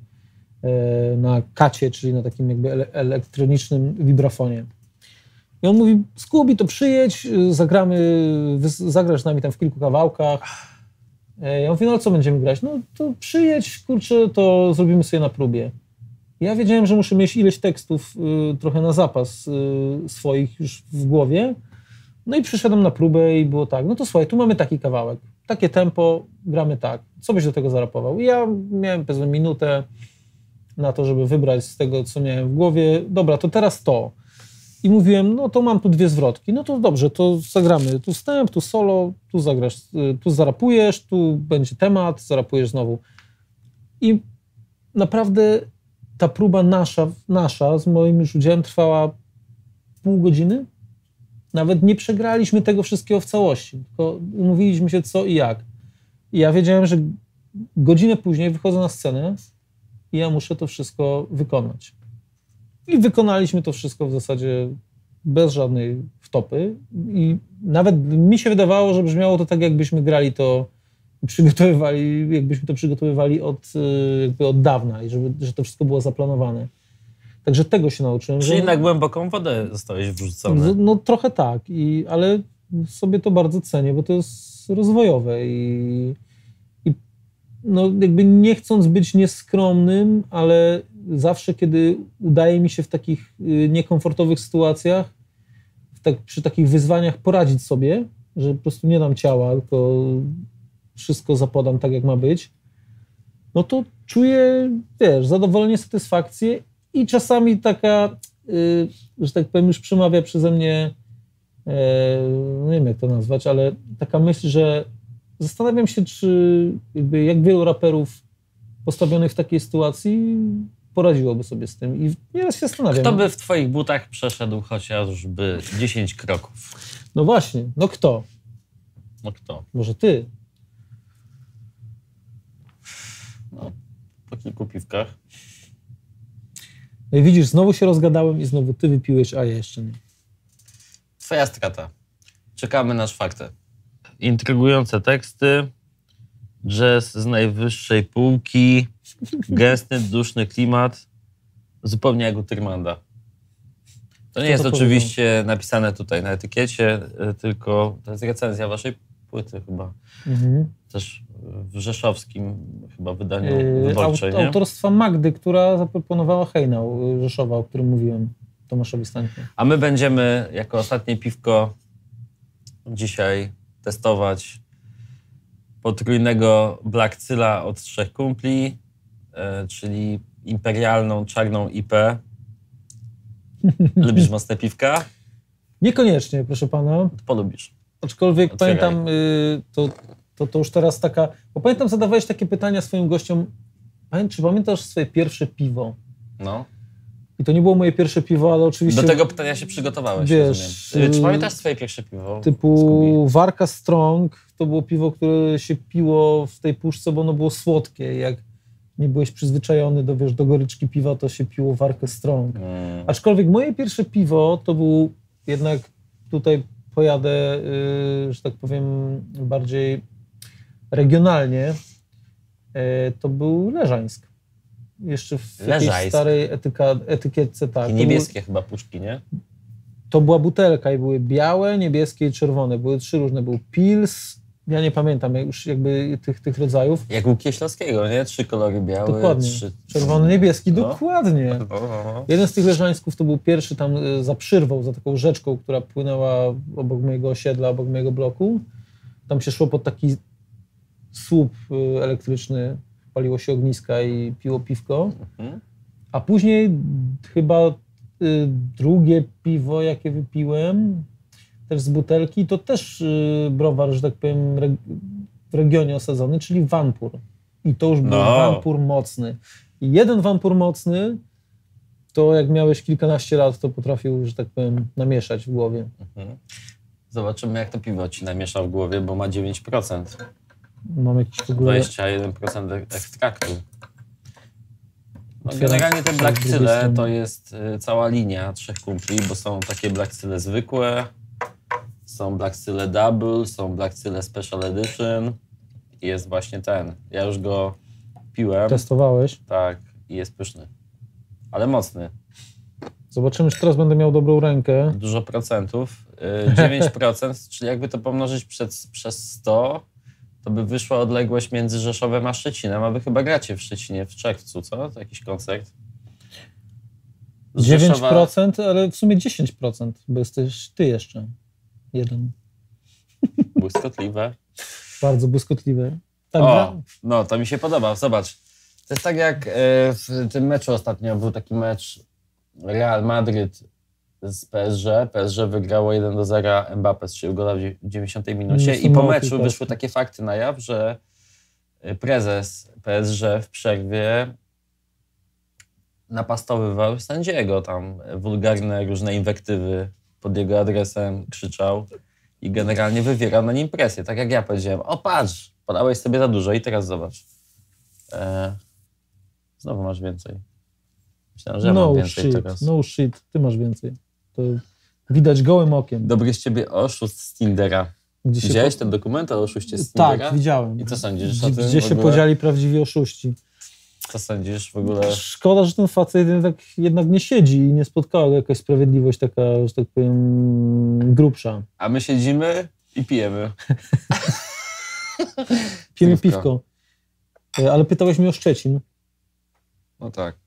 na kacie, czyli na takim jakby elektronicznym wibrafonie. I on mówi, Skubi, to przyjedź, zagrasz z nami tam w kilku kawałkach. Ja mówię, no co będziemy grać? No to przyjedź, kurczę, to zrobimy sobie na próbie. Ja wiedziałem, że muszę mieć ileś tekstów trochę na zapas swoich już w głowie. No i przyszedłem na próbę i było tak, no to słuchaj, tu mamy taki kawałek, takie tempo, gramy tak. Co byś do tego zarapował? I ja miałem powiedzmy minutę na to, żeby wybrać z tego, co miałem w głowie. Dobra, to teraz to. I mówiłem, no to mam tu dwie zwrotki. No to dobrze, to zagramy. Tu wstęp, tu solo, tu zagrasz, tu zarapujesz, tu będzie temat, zarapujesz znowu. I naprawdę ta próba nasza z moim już udziałem trwała pół godziny. Nawet nie przegraliśmy tego wszystkiego w całości, tylko umówiliśmy się co i jak. I ja wiedziałem, że godzinę później wychodzę na scenę i ja muszę to wszystko wykonać. I wykonaliśmy to wszystko w zasadzie bez żadnej wtopy. I nawet mi się wydawało, że brzmiało to tak, jakbyśmy grali to, jakbyśmy to przygotowywali od dawna i że to wszystko było zaplanowane. Także tego się nauczyłem. Czyli na głęboką wodę zostałeś wrzucony. No trochę tak, ale sobie to bardzo cenię, bo to jest rozwojowe i no jakby nie chcąc być nieskromnym, ale zawsze, kiedy udaje mi się w takich niekomfortowych sytuacjach, przy takich wyzwaniach poradzić sobie, że po prostu nie dam ciała, tylko wszystko zapodam tak, jak ma być, no to czuję, zadowolenie, satysfakcję i czasami taka, że tak powiem, już przemawia przeze mnie, nie wiem jak to nazwać, ale taka myśl, że zastanawiam się, czy jakby jak wielu raperów postawionych w takiej sytuacji poradziłoby sobie z tym. I nieraz się zastanawiam. Kto by w twoich butach przeszedł chociażby 10 kroków? No właśnie, no kto? No kto? Może ty? No, po kilku piwkach. No i widzisz, znowu się rozgadałem i znowu ty wypiłeś, a ja jeszcze nie. Twoja strata. Czekamy na czwarte. Intrygujące teksty, jazz z najwyższej półki, gęsty, duszny klimat, zupełnie jak u Tyrmanda. To nie jest oczywiście napisane tutaj na etykiecie, tylko to jest recenzja waszej płyty chyba. Też w rzeszowskim chyba wydaniu wyborczej, nie? Autorstwa Magdy, która zaproponowała hejnał Rzeszowa, o którym mówiłem Tomaszowi Stańkowi. A my będziemy jako ostatnie piwko dzisiaj testować potrójnego Black Cylla od 3 kumpli, czyli imperialną czarną IP. Lubisz mocne piwka? Niekoniecznie, proszę pana. To polubisz. Aczkolwiek Otwieraj. pamiętam, to już teraz taka... Bo pamiętam, zadawałeś takie pytania swoim gościom. Czy pamiętasz swoje pierwsze piwo? No. I to nie było moje pierwsze piwo, ale oczywiście... Do tego pytania się przygotowałeś, wiesz, rozumiem. Czy pamiętasz swoje pierwsze piwo? Typu Warka Strong, to było piwo, które się piło w tej puszce, bo ono było słodkie. Jak nie byłeś przyzwyczajony do goryczki piwa, to się piło Warkę Strong. Aczkolwiek moje pierwsze piwo to był jednak, tutaj pojadę, że tak powiem, bardziej regionalnie, to był Leżańsk. Jeszcze w jakiejś starej etykietce, tak. I niebieskie chyba puszki, nie? To była butelka i były białe, niebieskie i czerwone. Były 3 różne. Był Pils, ja nie pamiętam już jakby tych rodzajów. Jak u Kieślowskiego, nie? 3 kolory białe. Dokładnie. 3... Czerwony, niebieski, no. Dokładnie. Jeden z tych Leżańsków to był pierwszy tam za przyrwą, za taką rzeczką, która płynęła obok mojego osiedla, obok mojego bloku. Tam się szło pod taki słup elektryczny, paliło się ogniska i piło piwko. A później chyba drugie piwo, jakie wypiłem, też z butelki, to też browar, że tak powiem, w regionie osadzony, czyli Wampur. I to już był Wampur mocny. I jeden Wampur mocny, to jak miałeś kilkanaście lat, to potrafił, że tak powiem, namieszać w głowie. Zobaczymy, jak to piwo ci namiesza w głowie, bo ma 9%. Mam jakiś w ogóle... 21% ekstraktu. No, generalnie te Black Cyle to jest cała linia 3 kumpli, bo są takie Black Cyle zwykłe, są Black Cyle Double, są Black Cyle Special Edition i jest właśnie ten. Ja już go piłem. Testowałeś? Tak, i jest pyszny, ale mocny. Zobaczymy, czy teraz będę miał dobrą rękę. Dużo procentów. 9%, czyli jakby to pomnożyć przez 100, to by wyszła odległość między Rzeszowem a Szczecinem, a wy chyba gracie w Szczecinie w czerwcu, co? To jakiś koncert? 9%, ale w sumie 10%, bo jesteś ty jeszcze. Jeden. Błyskotliwe. Bardzo błyskotliwe. Tak, no to mi się podoba, zobacz. To jest tak jak w tym meczu ostatnio był taki mecz Real Madryt z PSG. PSG wygrało 1-0, Mbappé strzelił gola w 90 minucie i po meczu wyszły takie fakty na jaw, że prezes PSG w przerwie napastowywał sędziego, tam wulgarne różne inwektywy pod jego adresem krzyczał i generalnie wywierał na nim presję. Tak jak ja powiedziałem, o patrz, podałeś sobie za dużo i teraz zobacz. Znowu masz więcej. Myślałem, że ja mam więcej teraz. No shit, ty masz więcej. To widać gołym okiem. Dobry z ciebie oszust z Tindera. Widziałeś ten dokument o oszuście z Tindera? Tak, widziałem. I co sądzisz o tym? Gdzie się podzieli prawdziwi oszuści. Co sądzisz w ogóle? Szkoda, że ten facet jednak nie siedzi i nie spotkała go jakaś sprawiedliwość taka, że tak powiem, grubsza. A my siedzimy i pijemy. Pijemy piwko. Ale pytałeś mnie o Szczecin. No tak.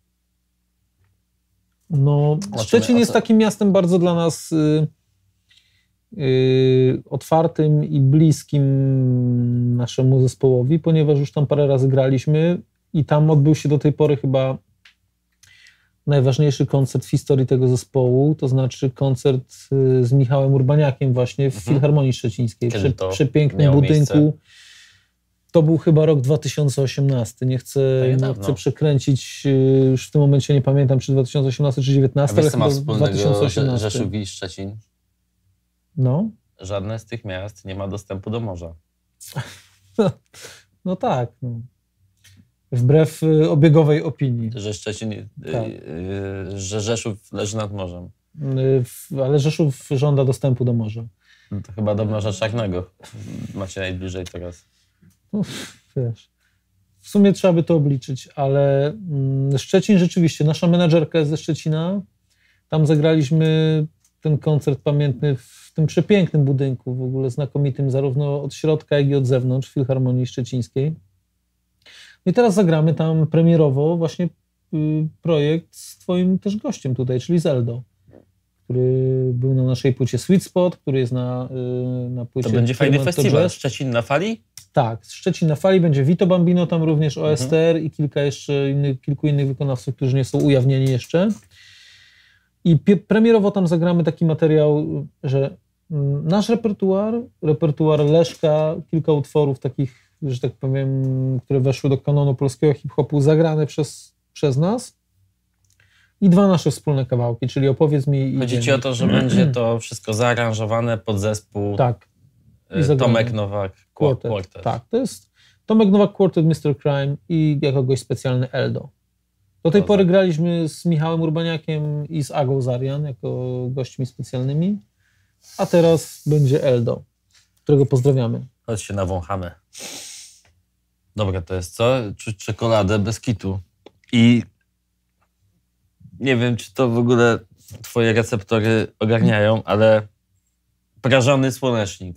No, Szczecin jest takim miastem bardzo dla nas otwartym i bliskim naszemu zespołowi, ponieważ już tam parę razy graliśmy i tam odbył się do tej pory chyba najważniejszy koncert w historii tego zespołu, to znaczy koncert z Michałem Urbaniakiem właśnie w Filharmonii Szczecińskiej. Przepięknym budynku. To był chyba rok 2018. Nie chcę przekręcić, już w tym momencie nie pamiętam, czy 2018, czy 2019, ale chyba ma wspólnego 2018. Rzeszów i Szczecin? No. Żadne z tych miast nie ma dostępu do morza. No tak. No. Wbrew obiegowej opinii. Że Szczecin, tak. Że Rzeszów leży nad morzem. Ale Rzeszów żąda dostępu do morza. No to chyba do Morza Czarnego macie najbliżej teraz. Wiesz, w sumie trzeba by to obliczyć, ale Szczecin rzeczywiście, nasza menadżerka jest ze Szczecina. Tam zagraliśmy ten koncert pamiętny w tym przepięknym budynku, w ogóle znakomitym zarówno od środka, jak i od zewnątrz, Filharmonii Szczecińskiej. I teraz zagramy tam premierowo właśnie projekt z twoim też gościem tutaj, czyli z Eldo, który był na naszej płycie Sweet Spot, który jest na płycie... To będzie fajny festiwal. Szczecin na fali? Tak, Szczecin na fali, będzie Vito Bambino, tam również OSTR i kilku innych wykonawców, którzy nie są ujawnieni jeszcze. I premierowo tam zagramy taki materiał, że nasz repertuar Leszka, kilka utworów takich, że tak powiem, które weszły do kanonu polskiego hip-hopu, zagrane przez nas i 2 nasze wspólne kawałki, czyli Opowiedz mi... Chodzi ci o to, że będzie to wszystko zaaranżowane pod zespół tak. Tomek Nowak Quartet. Tak, to jest Tomek Nowak Quartet, Mr. Crime i jako gość specjalny Eldo. Do tej pory graliśmy z Michałem Urbaniakiem i z Agą Zarian jako gośćmi specjalnymi, a teraz będzie Eldo, którego pozdrawiamy. Chodź się nawąchamy. Dobra, to jest co? Czuć czekoladę bez kitu. I nie wiem, czy to w ogóle twoje receptory ogarniają, ale prażony słonecznik.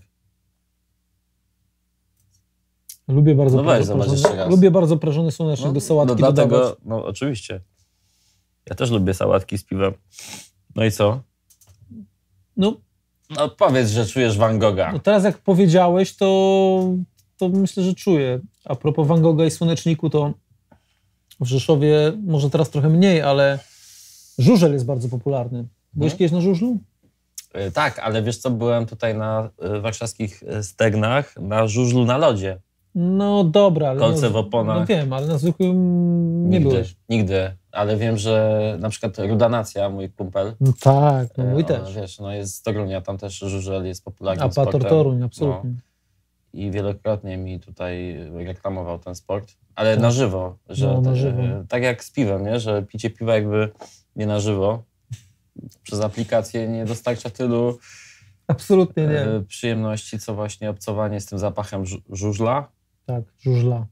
Lubię bardzo, lubię bardzo prażony słonecznik do sałatki dlatego, dodawać. No oczywiście. Ja też lubię sałatki z piwem. No i co? No powiedz, że czujesz Van Gogha. No teraz jak powiedziałeś, to myślę, że czuję. A propos Van Gogha i słoneczniku, to w Rzeszowie może teraz trochę mniej, ale żużel jest bardzo popularny. Byłeś kiedyś na żużlu? Tak, ale wiesz co, byłem tutaj na warszawskich Stegnach, na żużlu na lodzie. No dobra, ale... Kolce w oponach. No wiem, ale na zwykłym nie byłeś. Nigdy, ale wiem, że na przykład Ruda Nacja, mój kumpel. No tak, no mój też. Wiesz, jest z Torunia, tam też żużel jest popularnym sportem. Toruń, absolutnie. No. I wielokrotnie mi tutaj reklamował ten sport, ale tak. Na żywo. Że na żywo. Tak jak z piwem, nie? Że picie piwa jakby nie na żywo, przez aplikację nie dostarcza tylu absolutnie nie. Przyjemności, co właśnie obcowanie z tym zapachem żużla. Tak, żużla.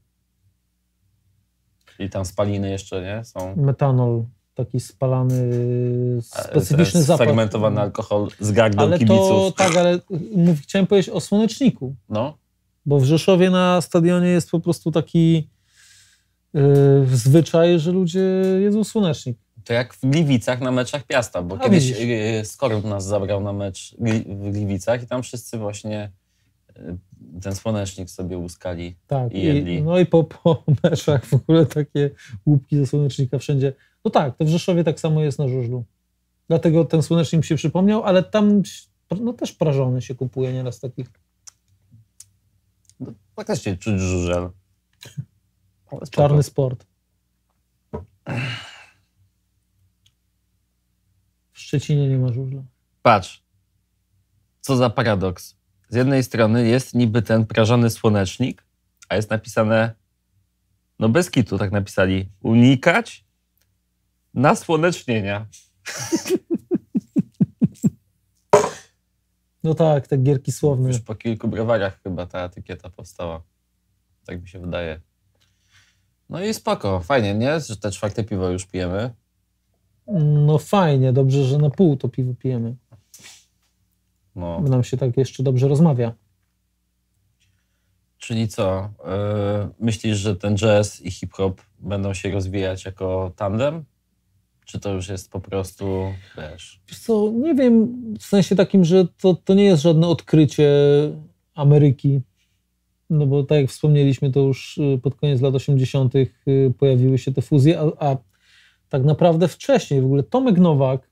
I tam spaliny jeszcze, nie? Są. Metanol, taki spalany, specyficzny zapach. Fermentowany alkohol z gardła kibiców. Tak, ale chciałem powiedzieć o słoneczniku. No. Bo w Rzeszowie na stadionie jest po prostu taki zwyczaj, że ludzie jedzą słonecznik. To jak w Gliwicach na meczach Piasta, bo kiedyś Skorup nas zabrał na mecz w Gliwicach i tam wszyscy właśnie ten słonecznik sobie łuskali i jedli. No i po meczach w ogóle takie łupki ze słonecznika wszędzie. No tak, to w Rzeszowie tak samo jest na żużlu. Dlatego ten słonecznik mi się przypomniał, ale tam też prażony się kupuje nieraz takich. No, faktycznie czuć żużel. Czarny sport. W Szczecinie nie ma żużla. Patrz, co za paradoks. Z jednej strony jest niby ten prażony słonecznik, a jest napisane, no bez kitu tak napisali, unikać nasłonecznienia. No tak, te gierki słowne. Już po kilku browarach chyba ta etykieta powstała. Tak mi się wydaje. No i spoko, fajnie, nie? Że te 4. piwo już pijemy. No fajnie, dobrze, że na pół to piwo pijemy. No. Nam się tak jeszcze dobrze rozmawia. Czyli co? Myślisz, że ten jazz i hip-hop będą się rozwijać jako tandem? Czy to już jest po prostu, wiesz... Wiesz co, nie wiem, w sensie takim, że to nie jest żadne odkrycie Ameryki. No bo tak jak wspomnieliśmy, to już pod koniec lat 80. pojawiły się te fuzje, a tak naprawdę wcześniej w ogóle Tomek Nowak,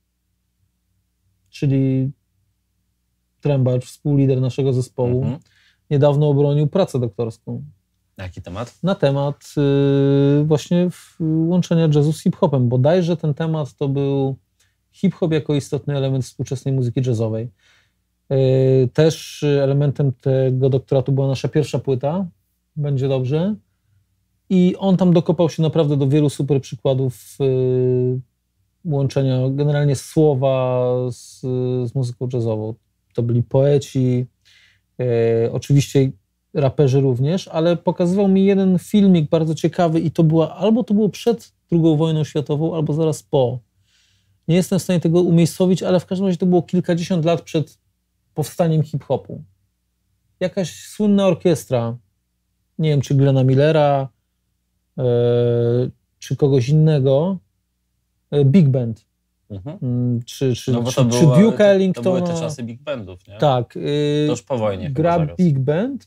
czyli trębacz, współlider naszego zespołu, niedawno obronił pracę doktorską. Jaki temat? Na temat właśnie łączenia jazzu z hip-hopem. Bodajże ten temat to był hip-hop jako istotny element współczesnej muzyki jazzowej. Też elementem tego doktoratu była nasza pierwsza płyta, Będzie dobrze. I on tam dokopał się naprawdę do wielu super przykładów łączenia generalnie słowa z muzyką jazzową. To byli poeci, oczywiście raperzy również, ale pokazywał mi jeden filmik bardzo ciekawy i to było przed II wojną światową, albo zaraz po. Nie jestem w stanie tego umiejscowić, ale w każdym razie to było kilkadziesiąt lat przed powstaniem hip-hopu. Jakaś słynna orkiestra, nie wiem, czy Glena Millera, czy kogoś innego, Big Band, czy Duke Ellingtona. To były te czasy Big Bandów, nie? Tak. To już po wojnie. Gra Big Band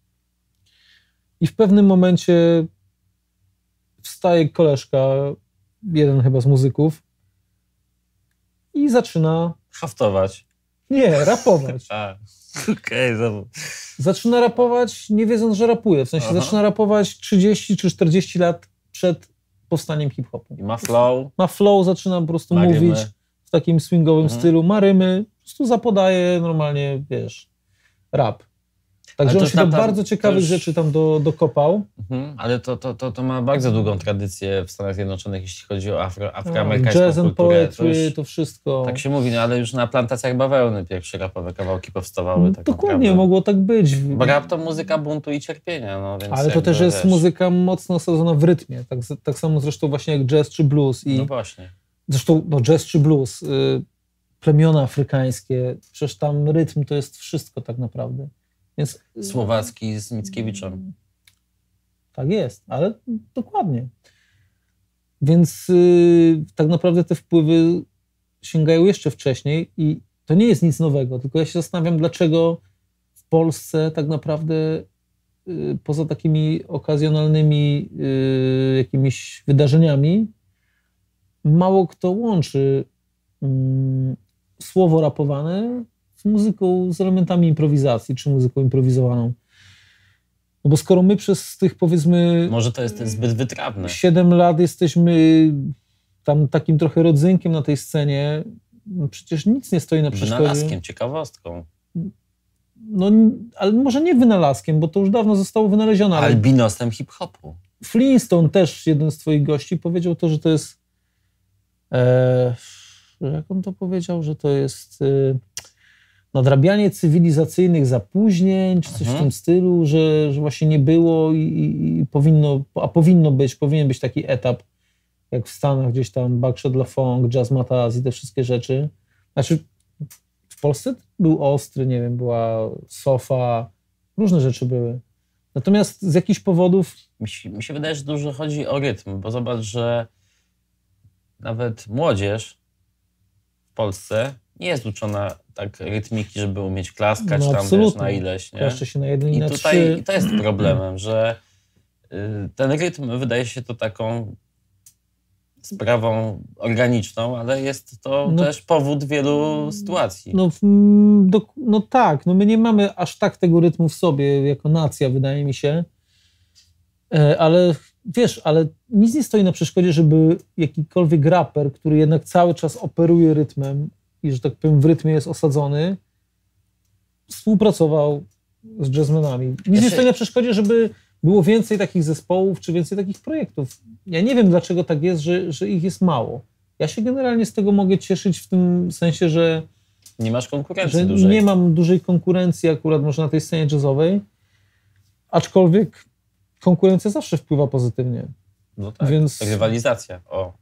i w pewnym momencie wstaje koleżka, jeden chyba z muzyków i zaczyna... haftować. Nie, rapować. Okej. Zaczyna rapować, nie wiedząc, że rapuje. W sensie zaczyna rapować 30 czy 40 lat przed powstaniem hip-hopu. I ma flow. Ma flow, zaczyna po prostu mówić w takim swingowym stylu, ma rymy, po prostu zapodaje normalnie, wiesz, rap. Także on się do bardzo ciekawych rzeczy tam dokopał. Ale to ma bardzo długą tradycję w Stanach Zjednoczonych, jeśli chodzi o afroamerykańską jazz and kulturę. poetry, to wszystko. Tak się mówi, no ale już na plantacjach bawełny pierwsze rapowe kawałki powstawały. Tak dokładnie, naprawdę. mogło tak być. Bo rap to muzyka buntu i cierpienia. No, więc ale to też jest muzyka mocno osadzona w rytmie. Tak samo zresztą właśnie jak jazz czy blues. No właśnie. Zresztą jazz czy blues, plemiona afrykańskie, przecież tam rytm to jest wszystko tak naprawdę. Więc, Słowacki z Mickiewiczem. Tak jest, ale dokładnie. Więc tak naprawdę te wpływy sięgają jeszcze wcześniej i to nie jest nic nowego, tylko ja się zastanawiam, dlaczego w Polsce tak naprawdę poza takimi okazjonalnymi jakimiś wydarzeniami mało kto łączy słowo rapowane z muzyką, z elementami improwizacji, czy muzyką improwizowaną. No bo skoro my przez tych, powiedzmy... Może to jest zbyt wytrawne. 7 lat jesteśmy tam takim trochę rodzynkiem na tej scenie, no przecież nic nie stoi na przeszkodzie. Wynalazkiem, ciekawostką. No, ale może nie wynalazkiem, bo to już dawno zostało wynalezione. Albinosem hip-hopu. Flintstone też, jeden z twoich gości, powiedział to, że to jest... jak on to powiedział? Że to jest... nadrabianie cywilizacyjnych zapóźnień, czy coś w tym stylu, że właśnie nie było i powinien być taki etap, jak w Stanach gdzieś tam Buckshot LaFonk, Jazz Mataz i te wszystkie rzeczy. Znaczy w Polsce był Ostry, nie wiem, była Sofa, różne rzeczy były. Natomiast z jakichś powodów... Mi się wydaje, że dużo chodzi o rytm, bo zobacz, że nawet młodzież w Polsce nie jest uczona tak rytmiki, żeby umieć klaskać tam wiesz, na ileś. Nie? Klaszcze się na jeden i na tutaj trzy. I to jest problemem, że ten rytm wydaje się to taką sprawą organiczną, ale jest to też powód wielu sytuacji. No tak, my nie mamy aż tak tego rytmu w sobie jako nacja, wydaje mi się, ale wiesz, ale nic nie stoi na przeszkodzie, żeby jakikolwiek raper, który jednak cały czas operuje rytmem i, że tak powiem, w rytmie jest osadzony, współpracował z jazzmenami. Nic nie stoi na przeszkodzie, żeby było więcej takich zespołów, czy więcej takich projektów. Ja nie wiem, dlaczego tak jest, że ich jest mało. Ja się generalnie z tego mogę cieszyć w tym sensie, że nie masz konkurencji dużej. Nie mam dużej konkurencji akurat może na tej scenie jazzowej, aczkolwiek konkurencja zawsze wpływa pozytywnie. No tak, więc... rywalizacja.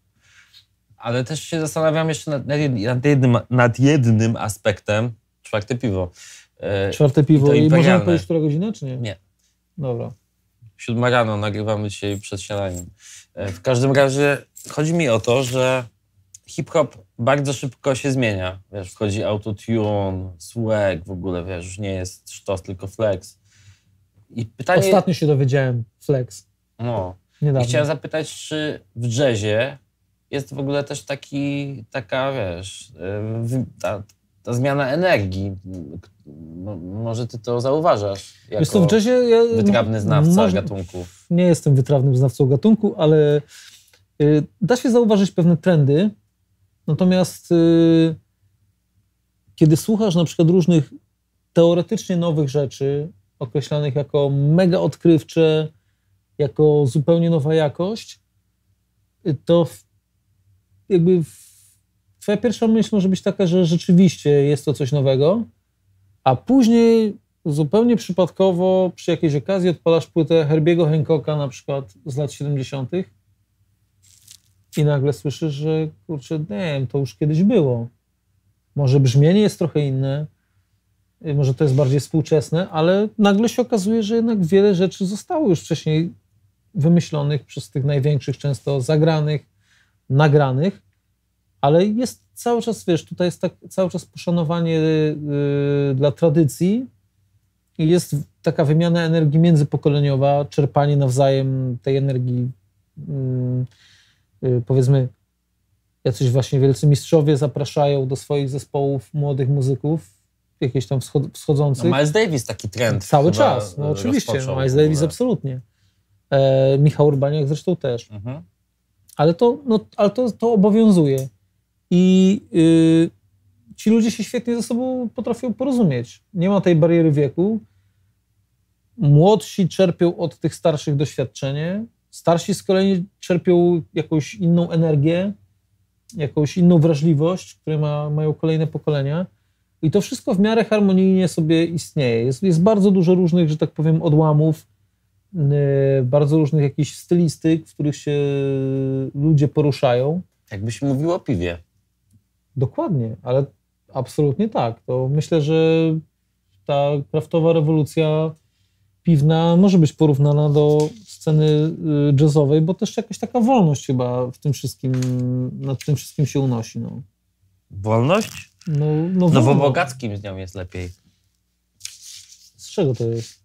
Ale też się zastanawiam jeszcze nad jednym aspektem. Czwarte piwo. Czwarte piwo. I możemy powiedzieć, która godzina, czy nie? Nie. Dobra. 7 rano, nagrywamy dzisiaj przed śniadaniem. W każdym razie chodzi mi o to, że hip-hop bardzo szybko się zmienia. Wiesz, wchodzi autotune, swag, w ogóle, wiesz, już nie jest sztos, tylko flex. I pytanie... Ostatnio się dowiedziałem, flex. No. Niedawno. I chciałem zapytać, czy w jazzie jest w ogóle też taka, wiesz, ta zmiana energii. Może ty to zauważasz jako w jazzie wytrawny znawca gatunku. Nie jestem wytrawnym znawcą gatunku, ale da się zauważyć pewne trendy. Natomiast kiedy słuchasz na przykład różnych teoretycznie nowych rzeczy, określanych jako mega odkrywcze, jako zupełnie nowa jakość, to jakby twoja pierwsza myśl może być taka, że rzeczywiście jest to coś nowego, a później zupełnie przypadkowo przy jakiejś okazji odpalasz płytę Herbiego Hancocka na przykład z lat 70. i nagle słyszysz, że kurczę, nie wiem, to już kiedyś było. Może brzmienie jest trochę inne, może to jest bardziej współczesne, ale nagle się okazuje, że jednak wiele rzeczy zostało już wcześniej wymyślonych przez tych największych, często zagranych, nagranych, ale jest cały czas, wiesz, tutaj jest tak cały czas poszanowanie dla tradycji i jest taka wymiana energii międzypokoleniowa, czerpanie nawzajem tej energii, powiedzmy, jacyś właśnie wielcy mistrzowie zapraszają do swoich zespołów młodych muzyków, jakieś tam wschodzących. No Miles Davis taki trend cały czas, no oczywiście, Miles Davis absolutnie. Michał Urbaniak zresztą też. Mhm. Ale to obowiązuje. I ci ludzie się świetnie ze sobą potrafią porozumieć. Nie ma tej bariery wieku. Młodsi czerpią od tych starszych doświadczenie. Starsi z kolei czerpią jakąś inną energię, jakąś inną wrażliwość, które mają kolejne pokolenia. I to wszystko w miarę harmonijnie sobie istnieje. Jest bardzo dużo różnych, że tak powiem, odłamów, bardzo różnych jakichś stylistyk, w których się ludzie poruszają. Jakbyś mówił o piwie. Dokładnie, ale absolutnie tak. To myślę, że ta kraftowa rewolucja piwna może być porównana do sceny jazzowej, bo też jakaś taka wolność chyba w tym wszystkim, nad tym wszystkim się unosi. No. Wolność? No w Bogackim z nią jest lepiej. Z czego to jest?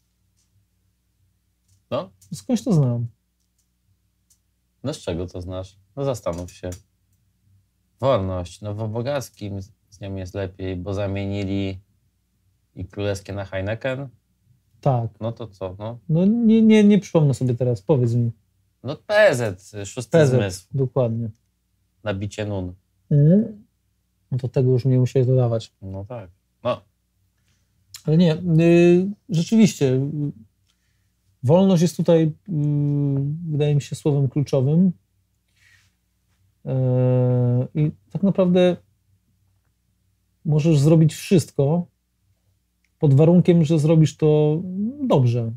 No? Skądś to znam. No z czego to znasz? No zastanów się. Wolność. No w Bogackim z nią jest lepiej, bo zamienili i królewskie na Heineken. Tak. No to co? No nie przypomnę sobie teraz, powiedz mi. No PZ, szósty zmysł. Dokładnie. Na bicie nun. No to tego już nie musiałeś dodawać. No tak. No. Ale nie, rzeczywiście wolność jest tutaj, wydaje mi się, słowem kluczowym. I tak naprawdę możesz zrobić wszystko pod warunkiem, że zrobisz to dobrze.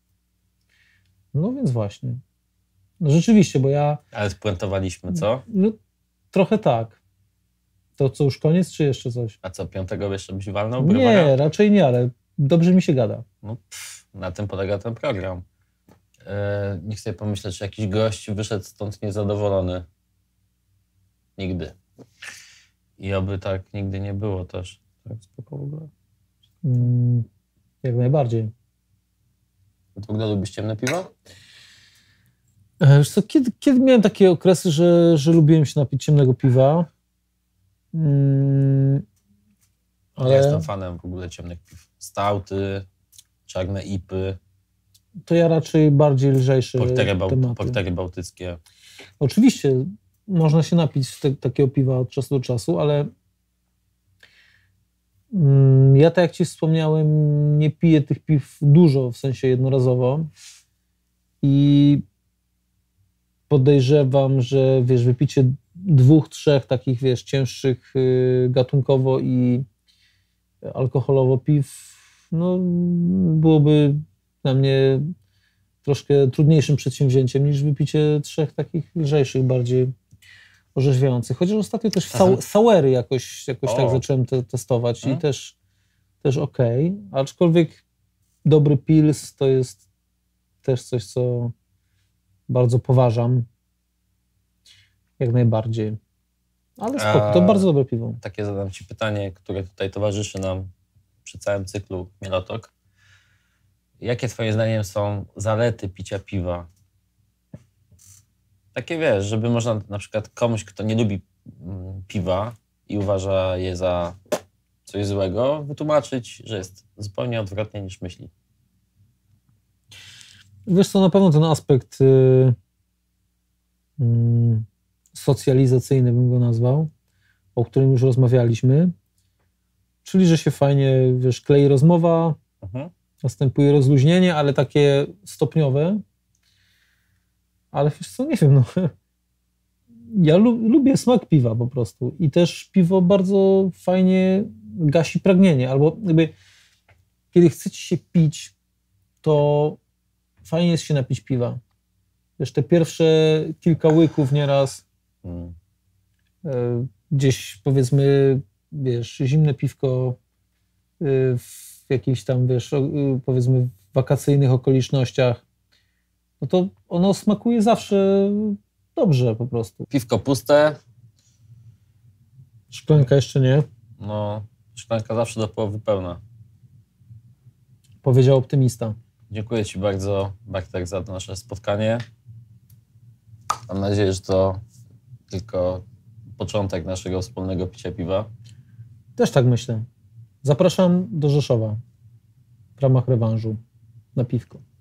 No więc właśnie. No rzeczywiście, bo ja... Ale spuentowaliśmy, co? No, trochę tak. To co, już koniec, czy jeszcze coś? A co, 5 jeszcze byś walnął? Nie, raczej nie, ale dobrze mi się gada. No, na tym polega ten program. Niech sobie pomyśleć, czy jakiś gość wyszedł stąd niezadowolony. Nigdy. I oby tak nigdy nie było też. Tak spoko w ogóle. Jak najbardziej. W ogóle lubisz ciemne piwo? Wiesz co, kiedy miałem takie okresy, że lubiłem się napić ciemnego piwa. Ale... Ja jestem fanem w ogóle ciemnych piw. Stouty, czarne ipy. To ja raczej bardziej lżejsze tematy. Portery bałtyckie. Oczywiście można się napić takiego piwa od czasu do czasu, ale ja, tak jak ci wspomniałem, nie piję tych piw dużo, w sensie jednorazowo. I podejrzewam, że wiesz, wypicie 2, 3 takich, wiesz, cięższych gatunkowo i alkoholowo piw, no byłoby dla mnie troszkę trudniejszym przedsięwzięciem niż wypicie 3 takich lżejszych, bardziej orzeźwiających. Chociaż ostatnio też sauery jakoś tak zacząłem testować i też okej. Aczkolwiek dobry pils to jest też coś, co bardzo poważam. Jak najbardziej. Ale spoko, to bardzo dobre piwo. Takie zadam ci pytanie, które tutaj towarzyszy nam przy całym cyklu Chmielotok. Jakie twoim zdaniem są zalety picia piwa? Takie wiesz, żeby można na przykład komuś, kto nie lubi piwa i uważa je za coś złego, wytłumaczyć, że jest zupełnie odwrotnie niż myśli. Wiesz co, na pewno ten aspekt socjalizacyjny bym go nazwał, o którym już rozmawialiśmy, czyli że się fajnie, wiesz, klei rozmowa, następuje rozluźnienie, ale takie stopniowe. Ale wiesz co, nie wiem, no. Ja lubię smak piwa po prostu i też piwo bardzo fajnie gasi pragnienie, albo jakby kiedy chcecie się pić, to fajnie jest się napić piwa. Wiesz, te pierwsze kilka łyków nieraz gdzieś powiedzmy, wiesz, zimne piwko w jakichś tam, wiesz, powiedzmy wakacyjnych okolicznościach, no to ono smakuje zawsze dobrze po prostu. Piwko puste. Szklanka jeszcze nie. No, szklanka zawsze do połowy pełna. Powiedział optymista. Dziękuję Ci bardzo, Bartek, za to nasze spotkanie. Mam nadzieję, że to tylko początek naszego wspólnego picia piwa. Też tak myślę. Zapraszam do Rzeszowa w ramach rewanżu na piwko.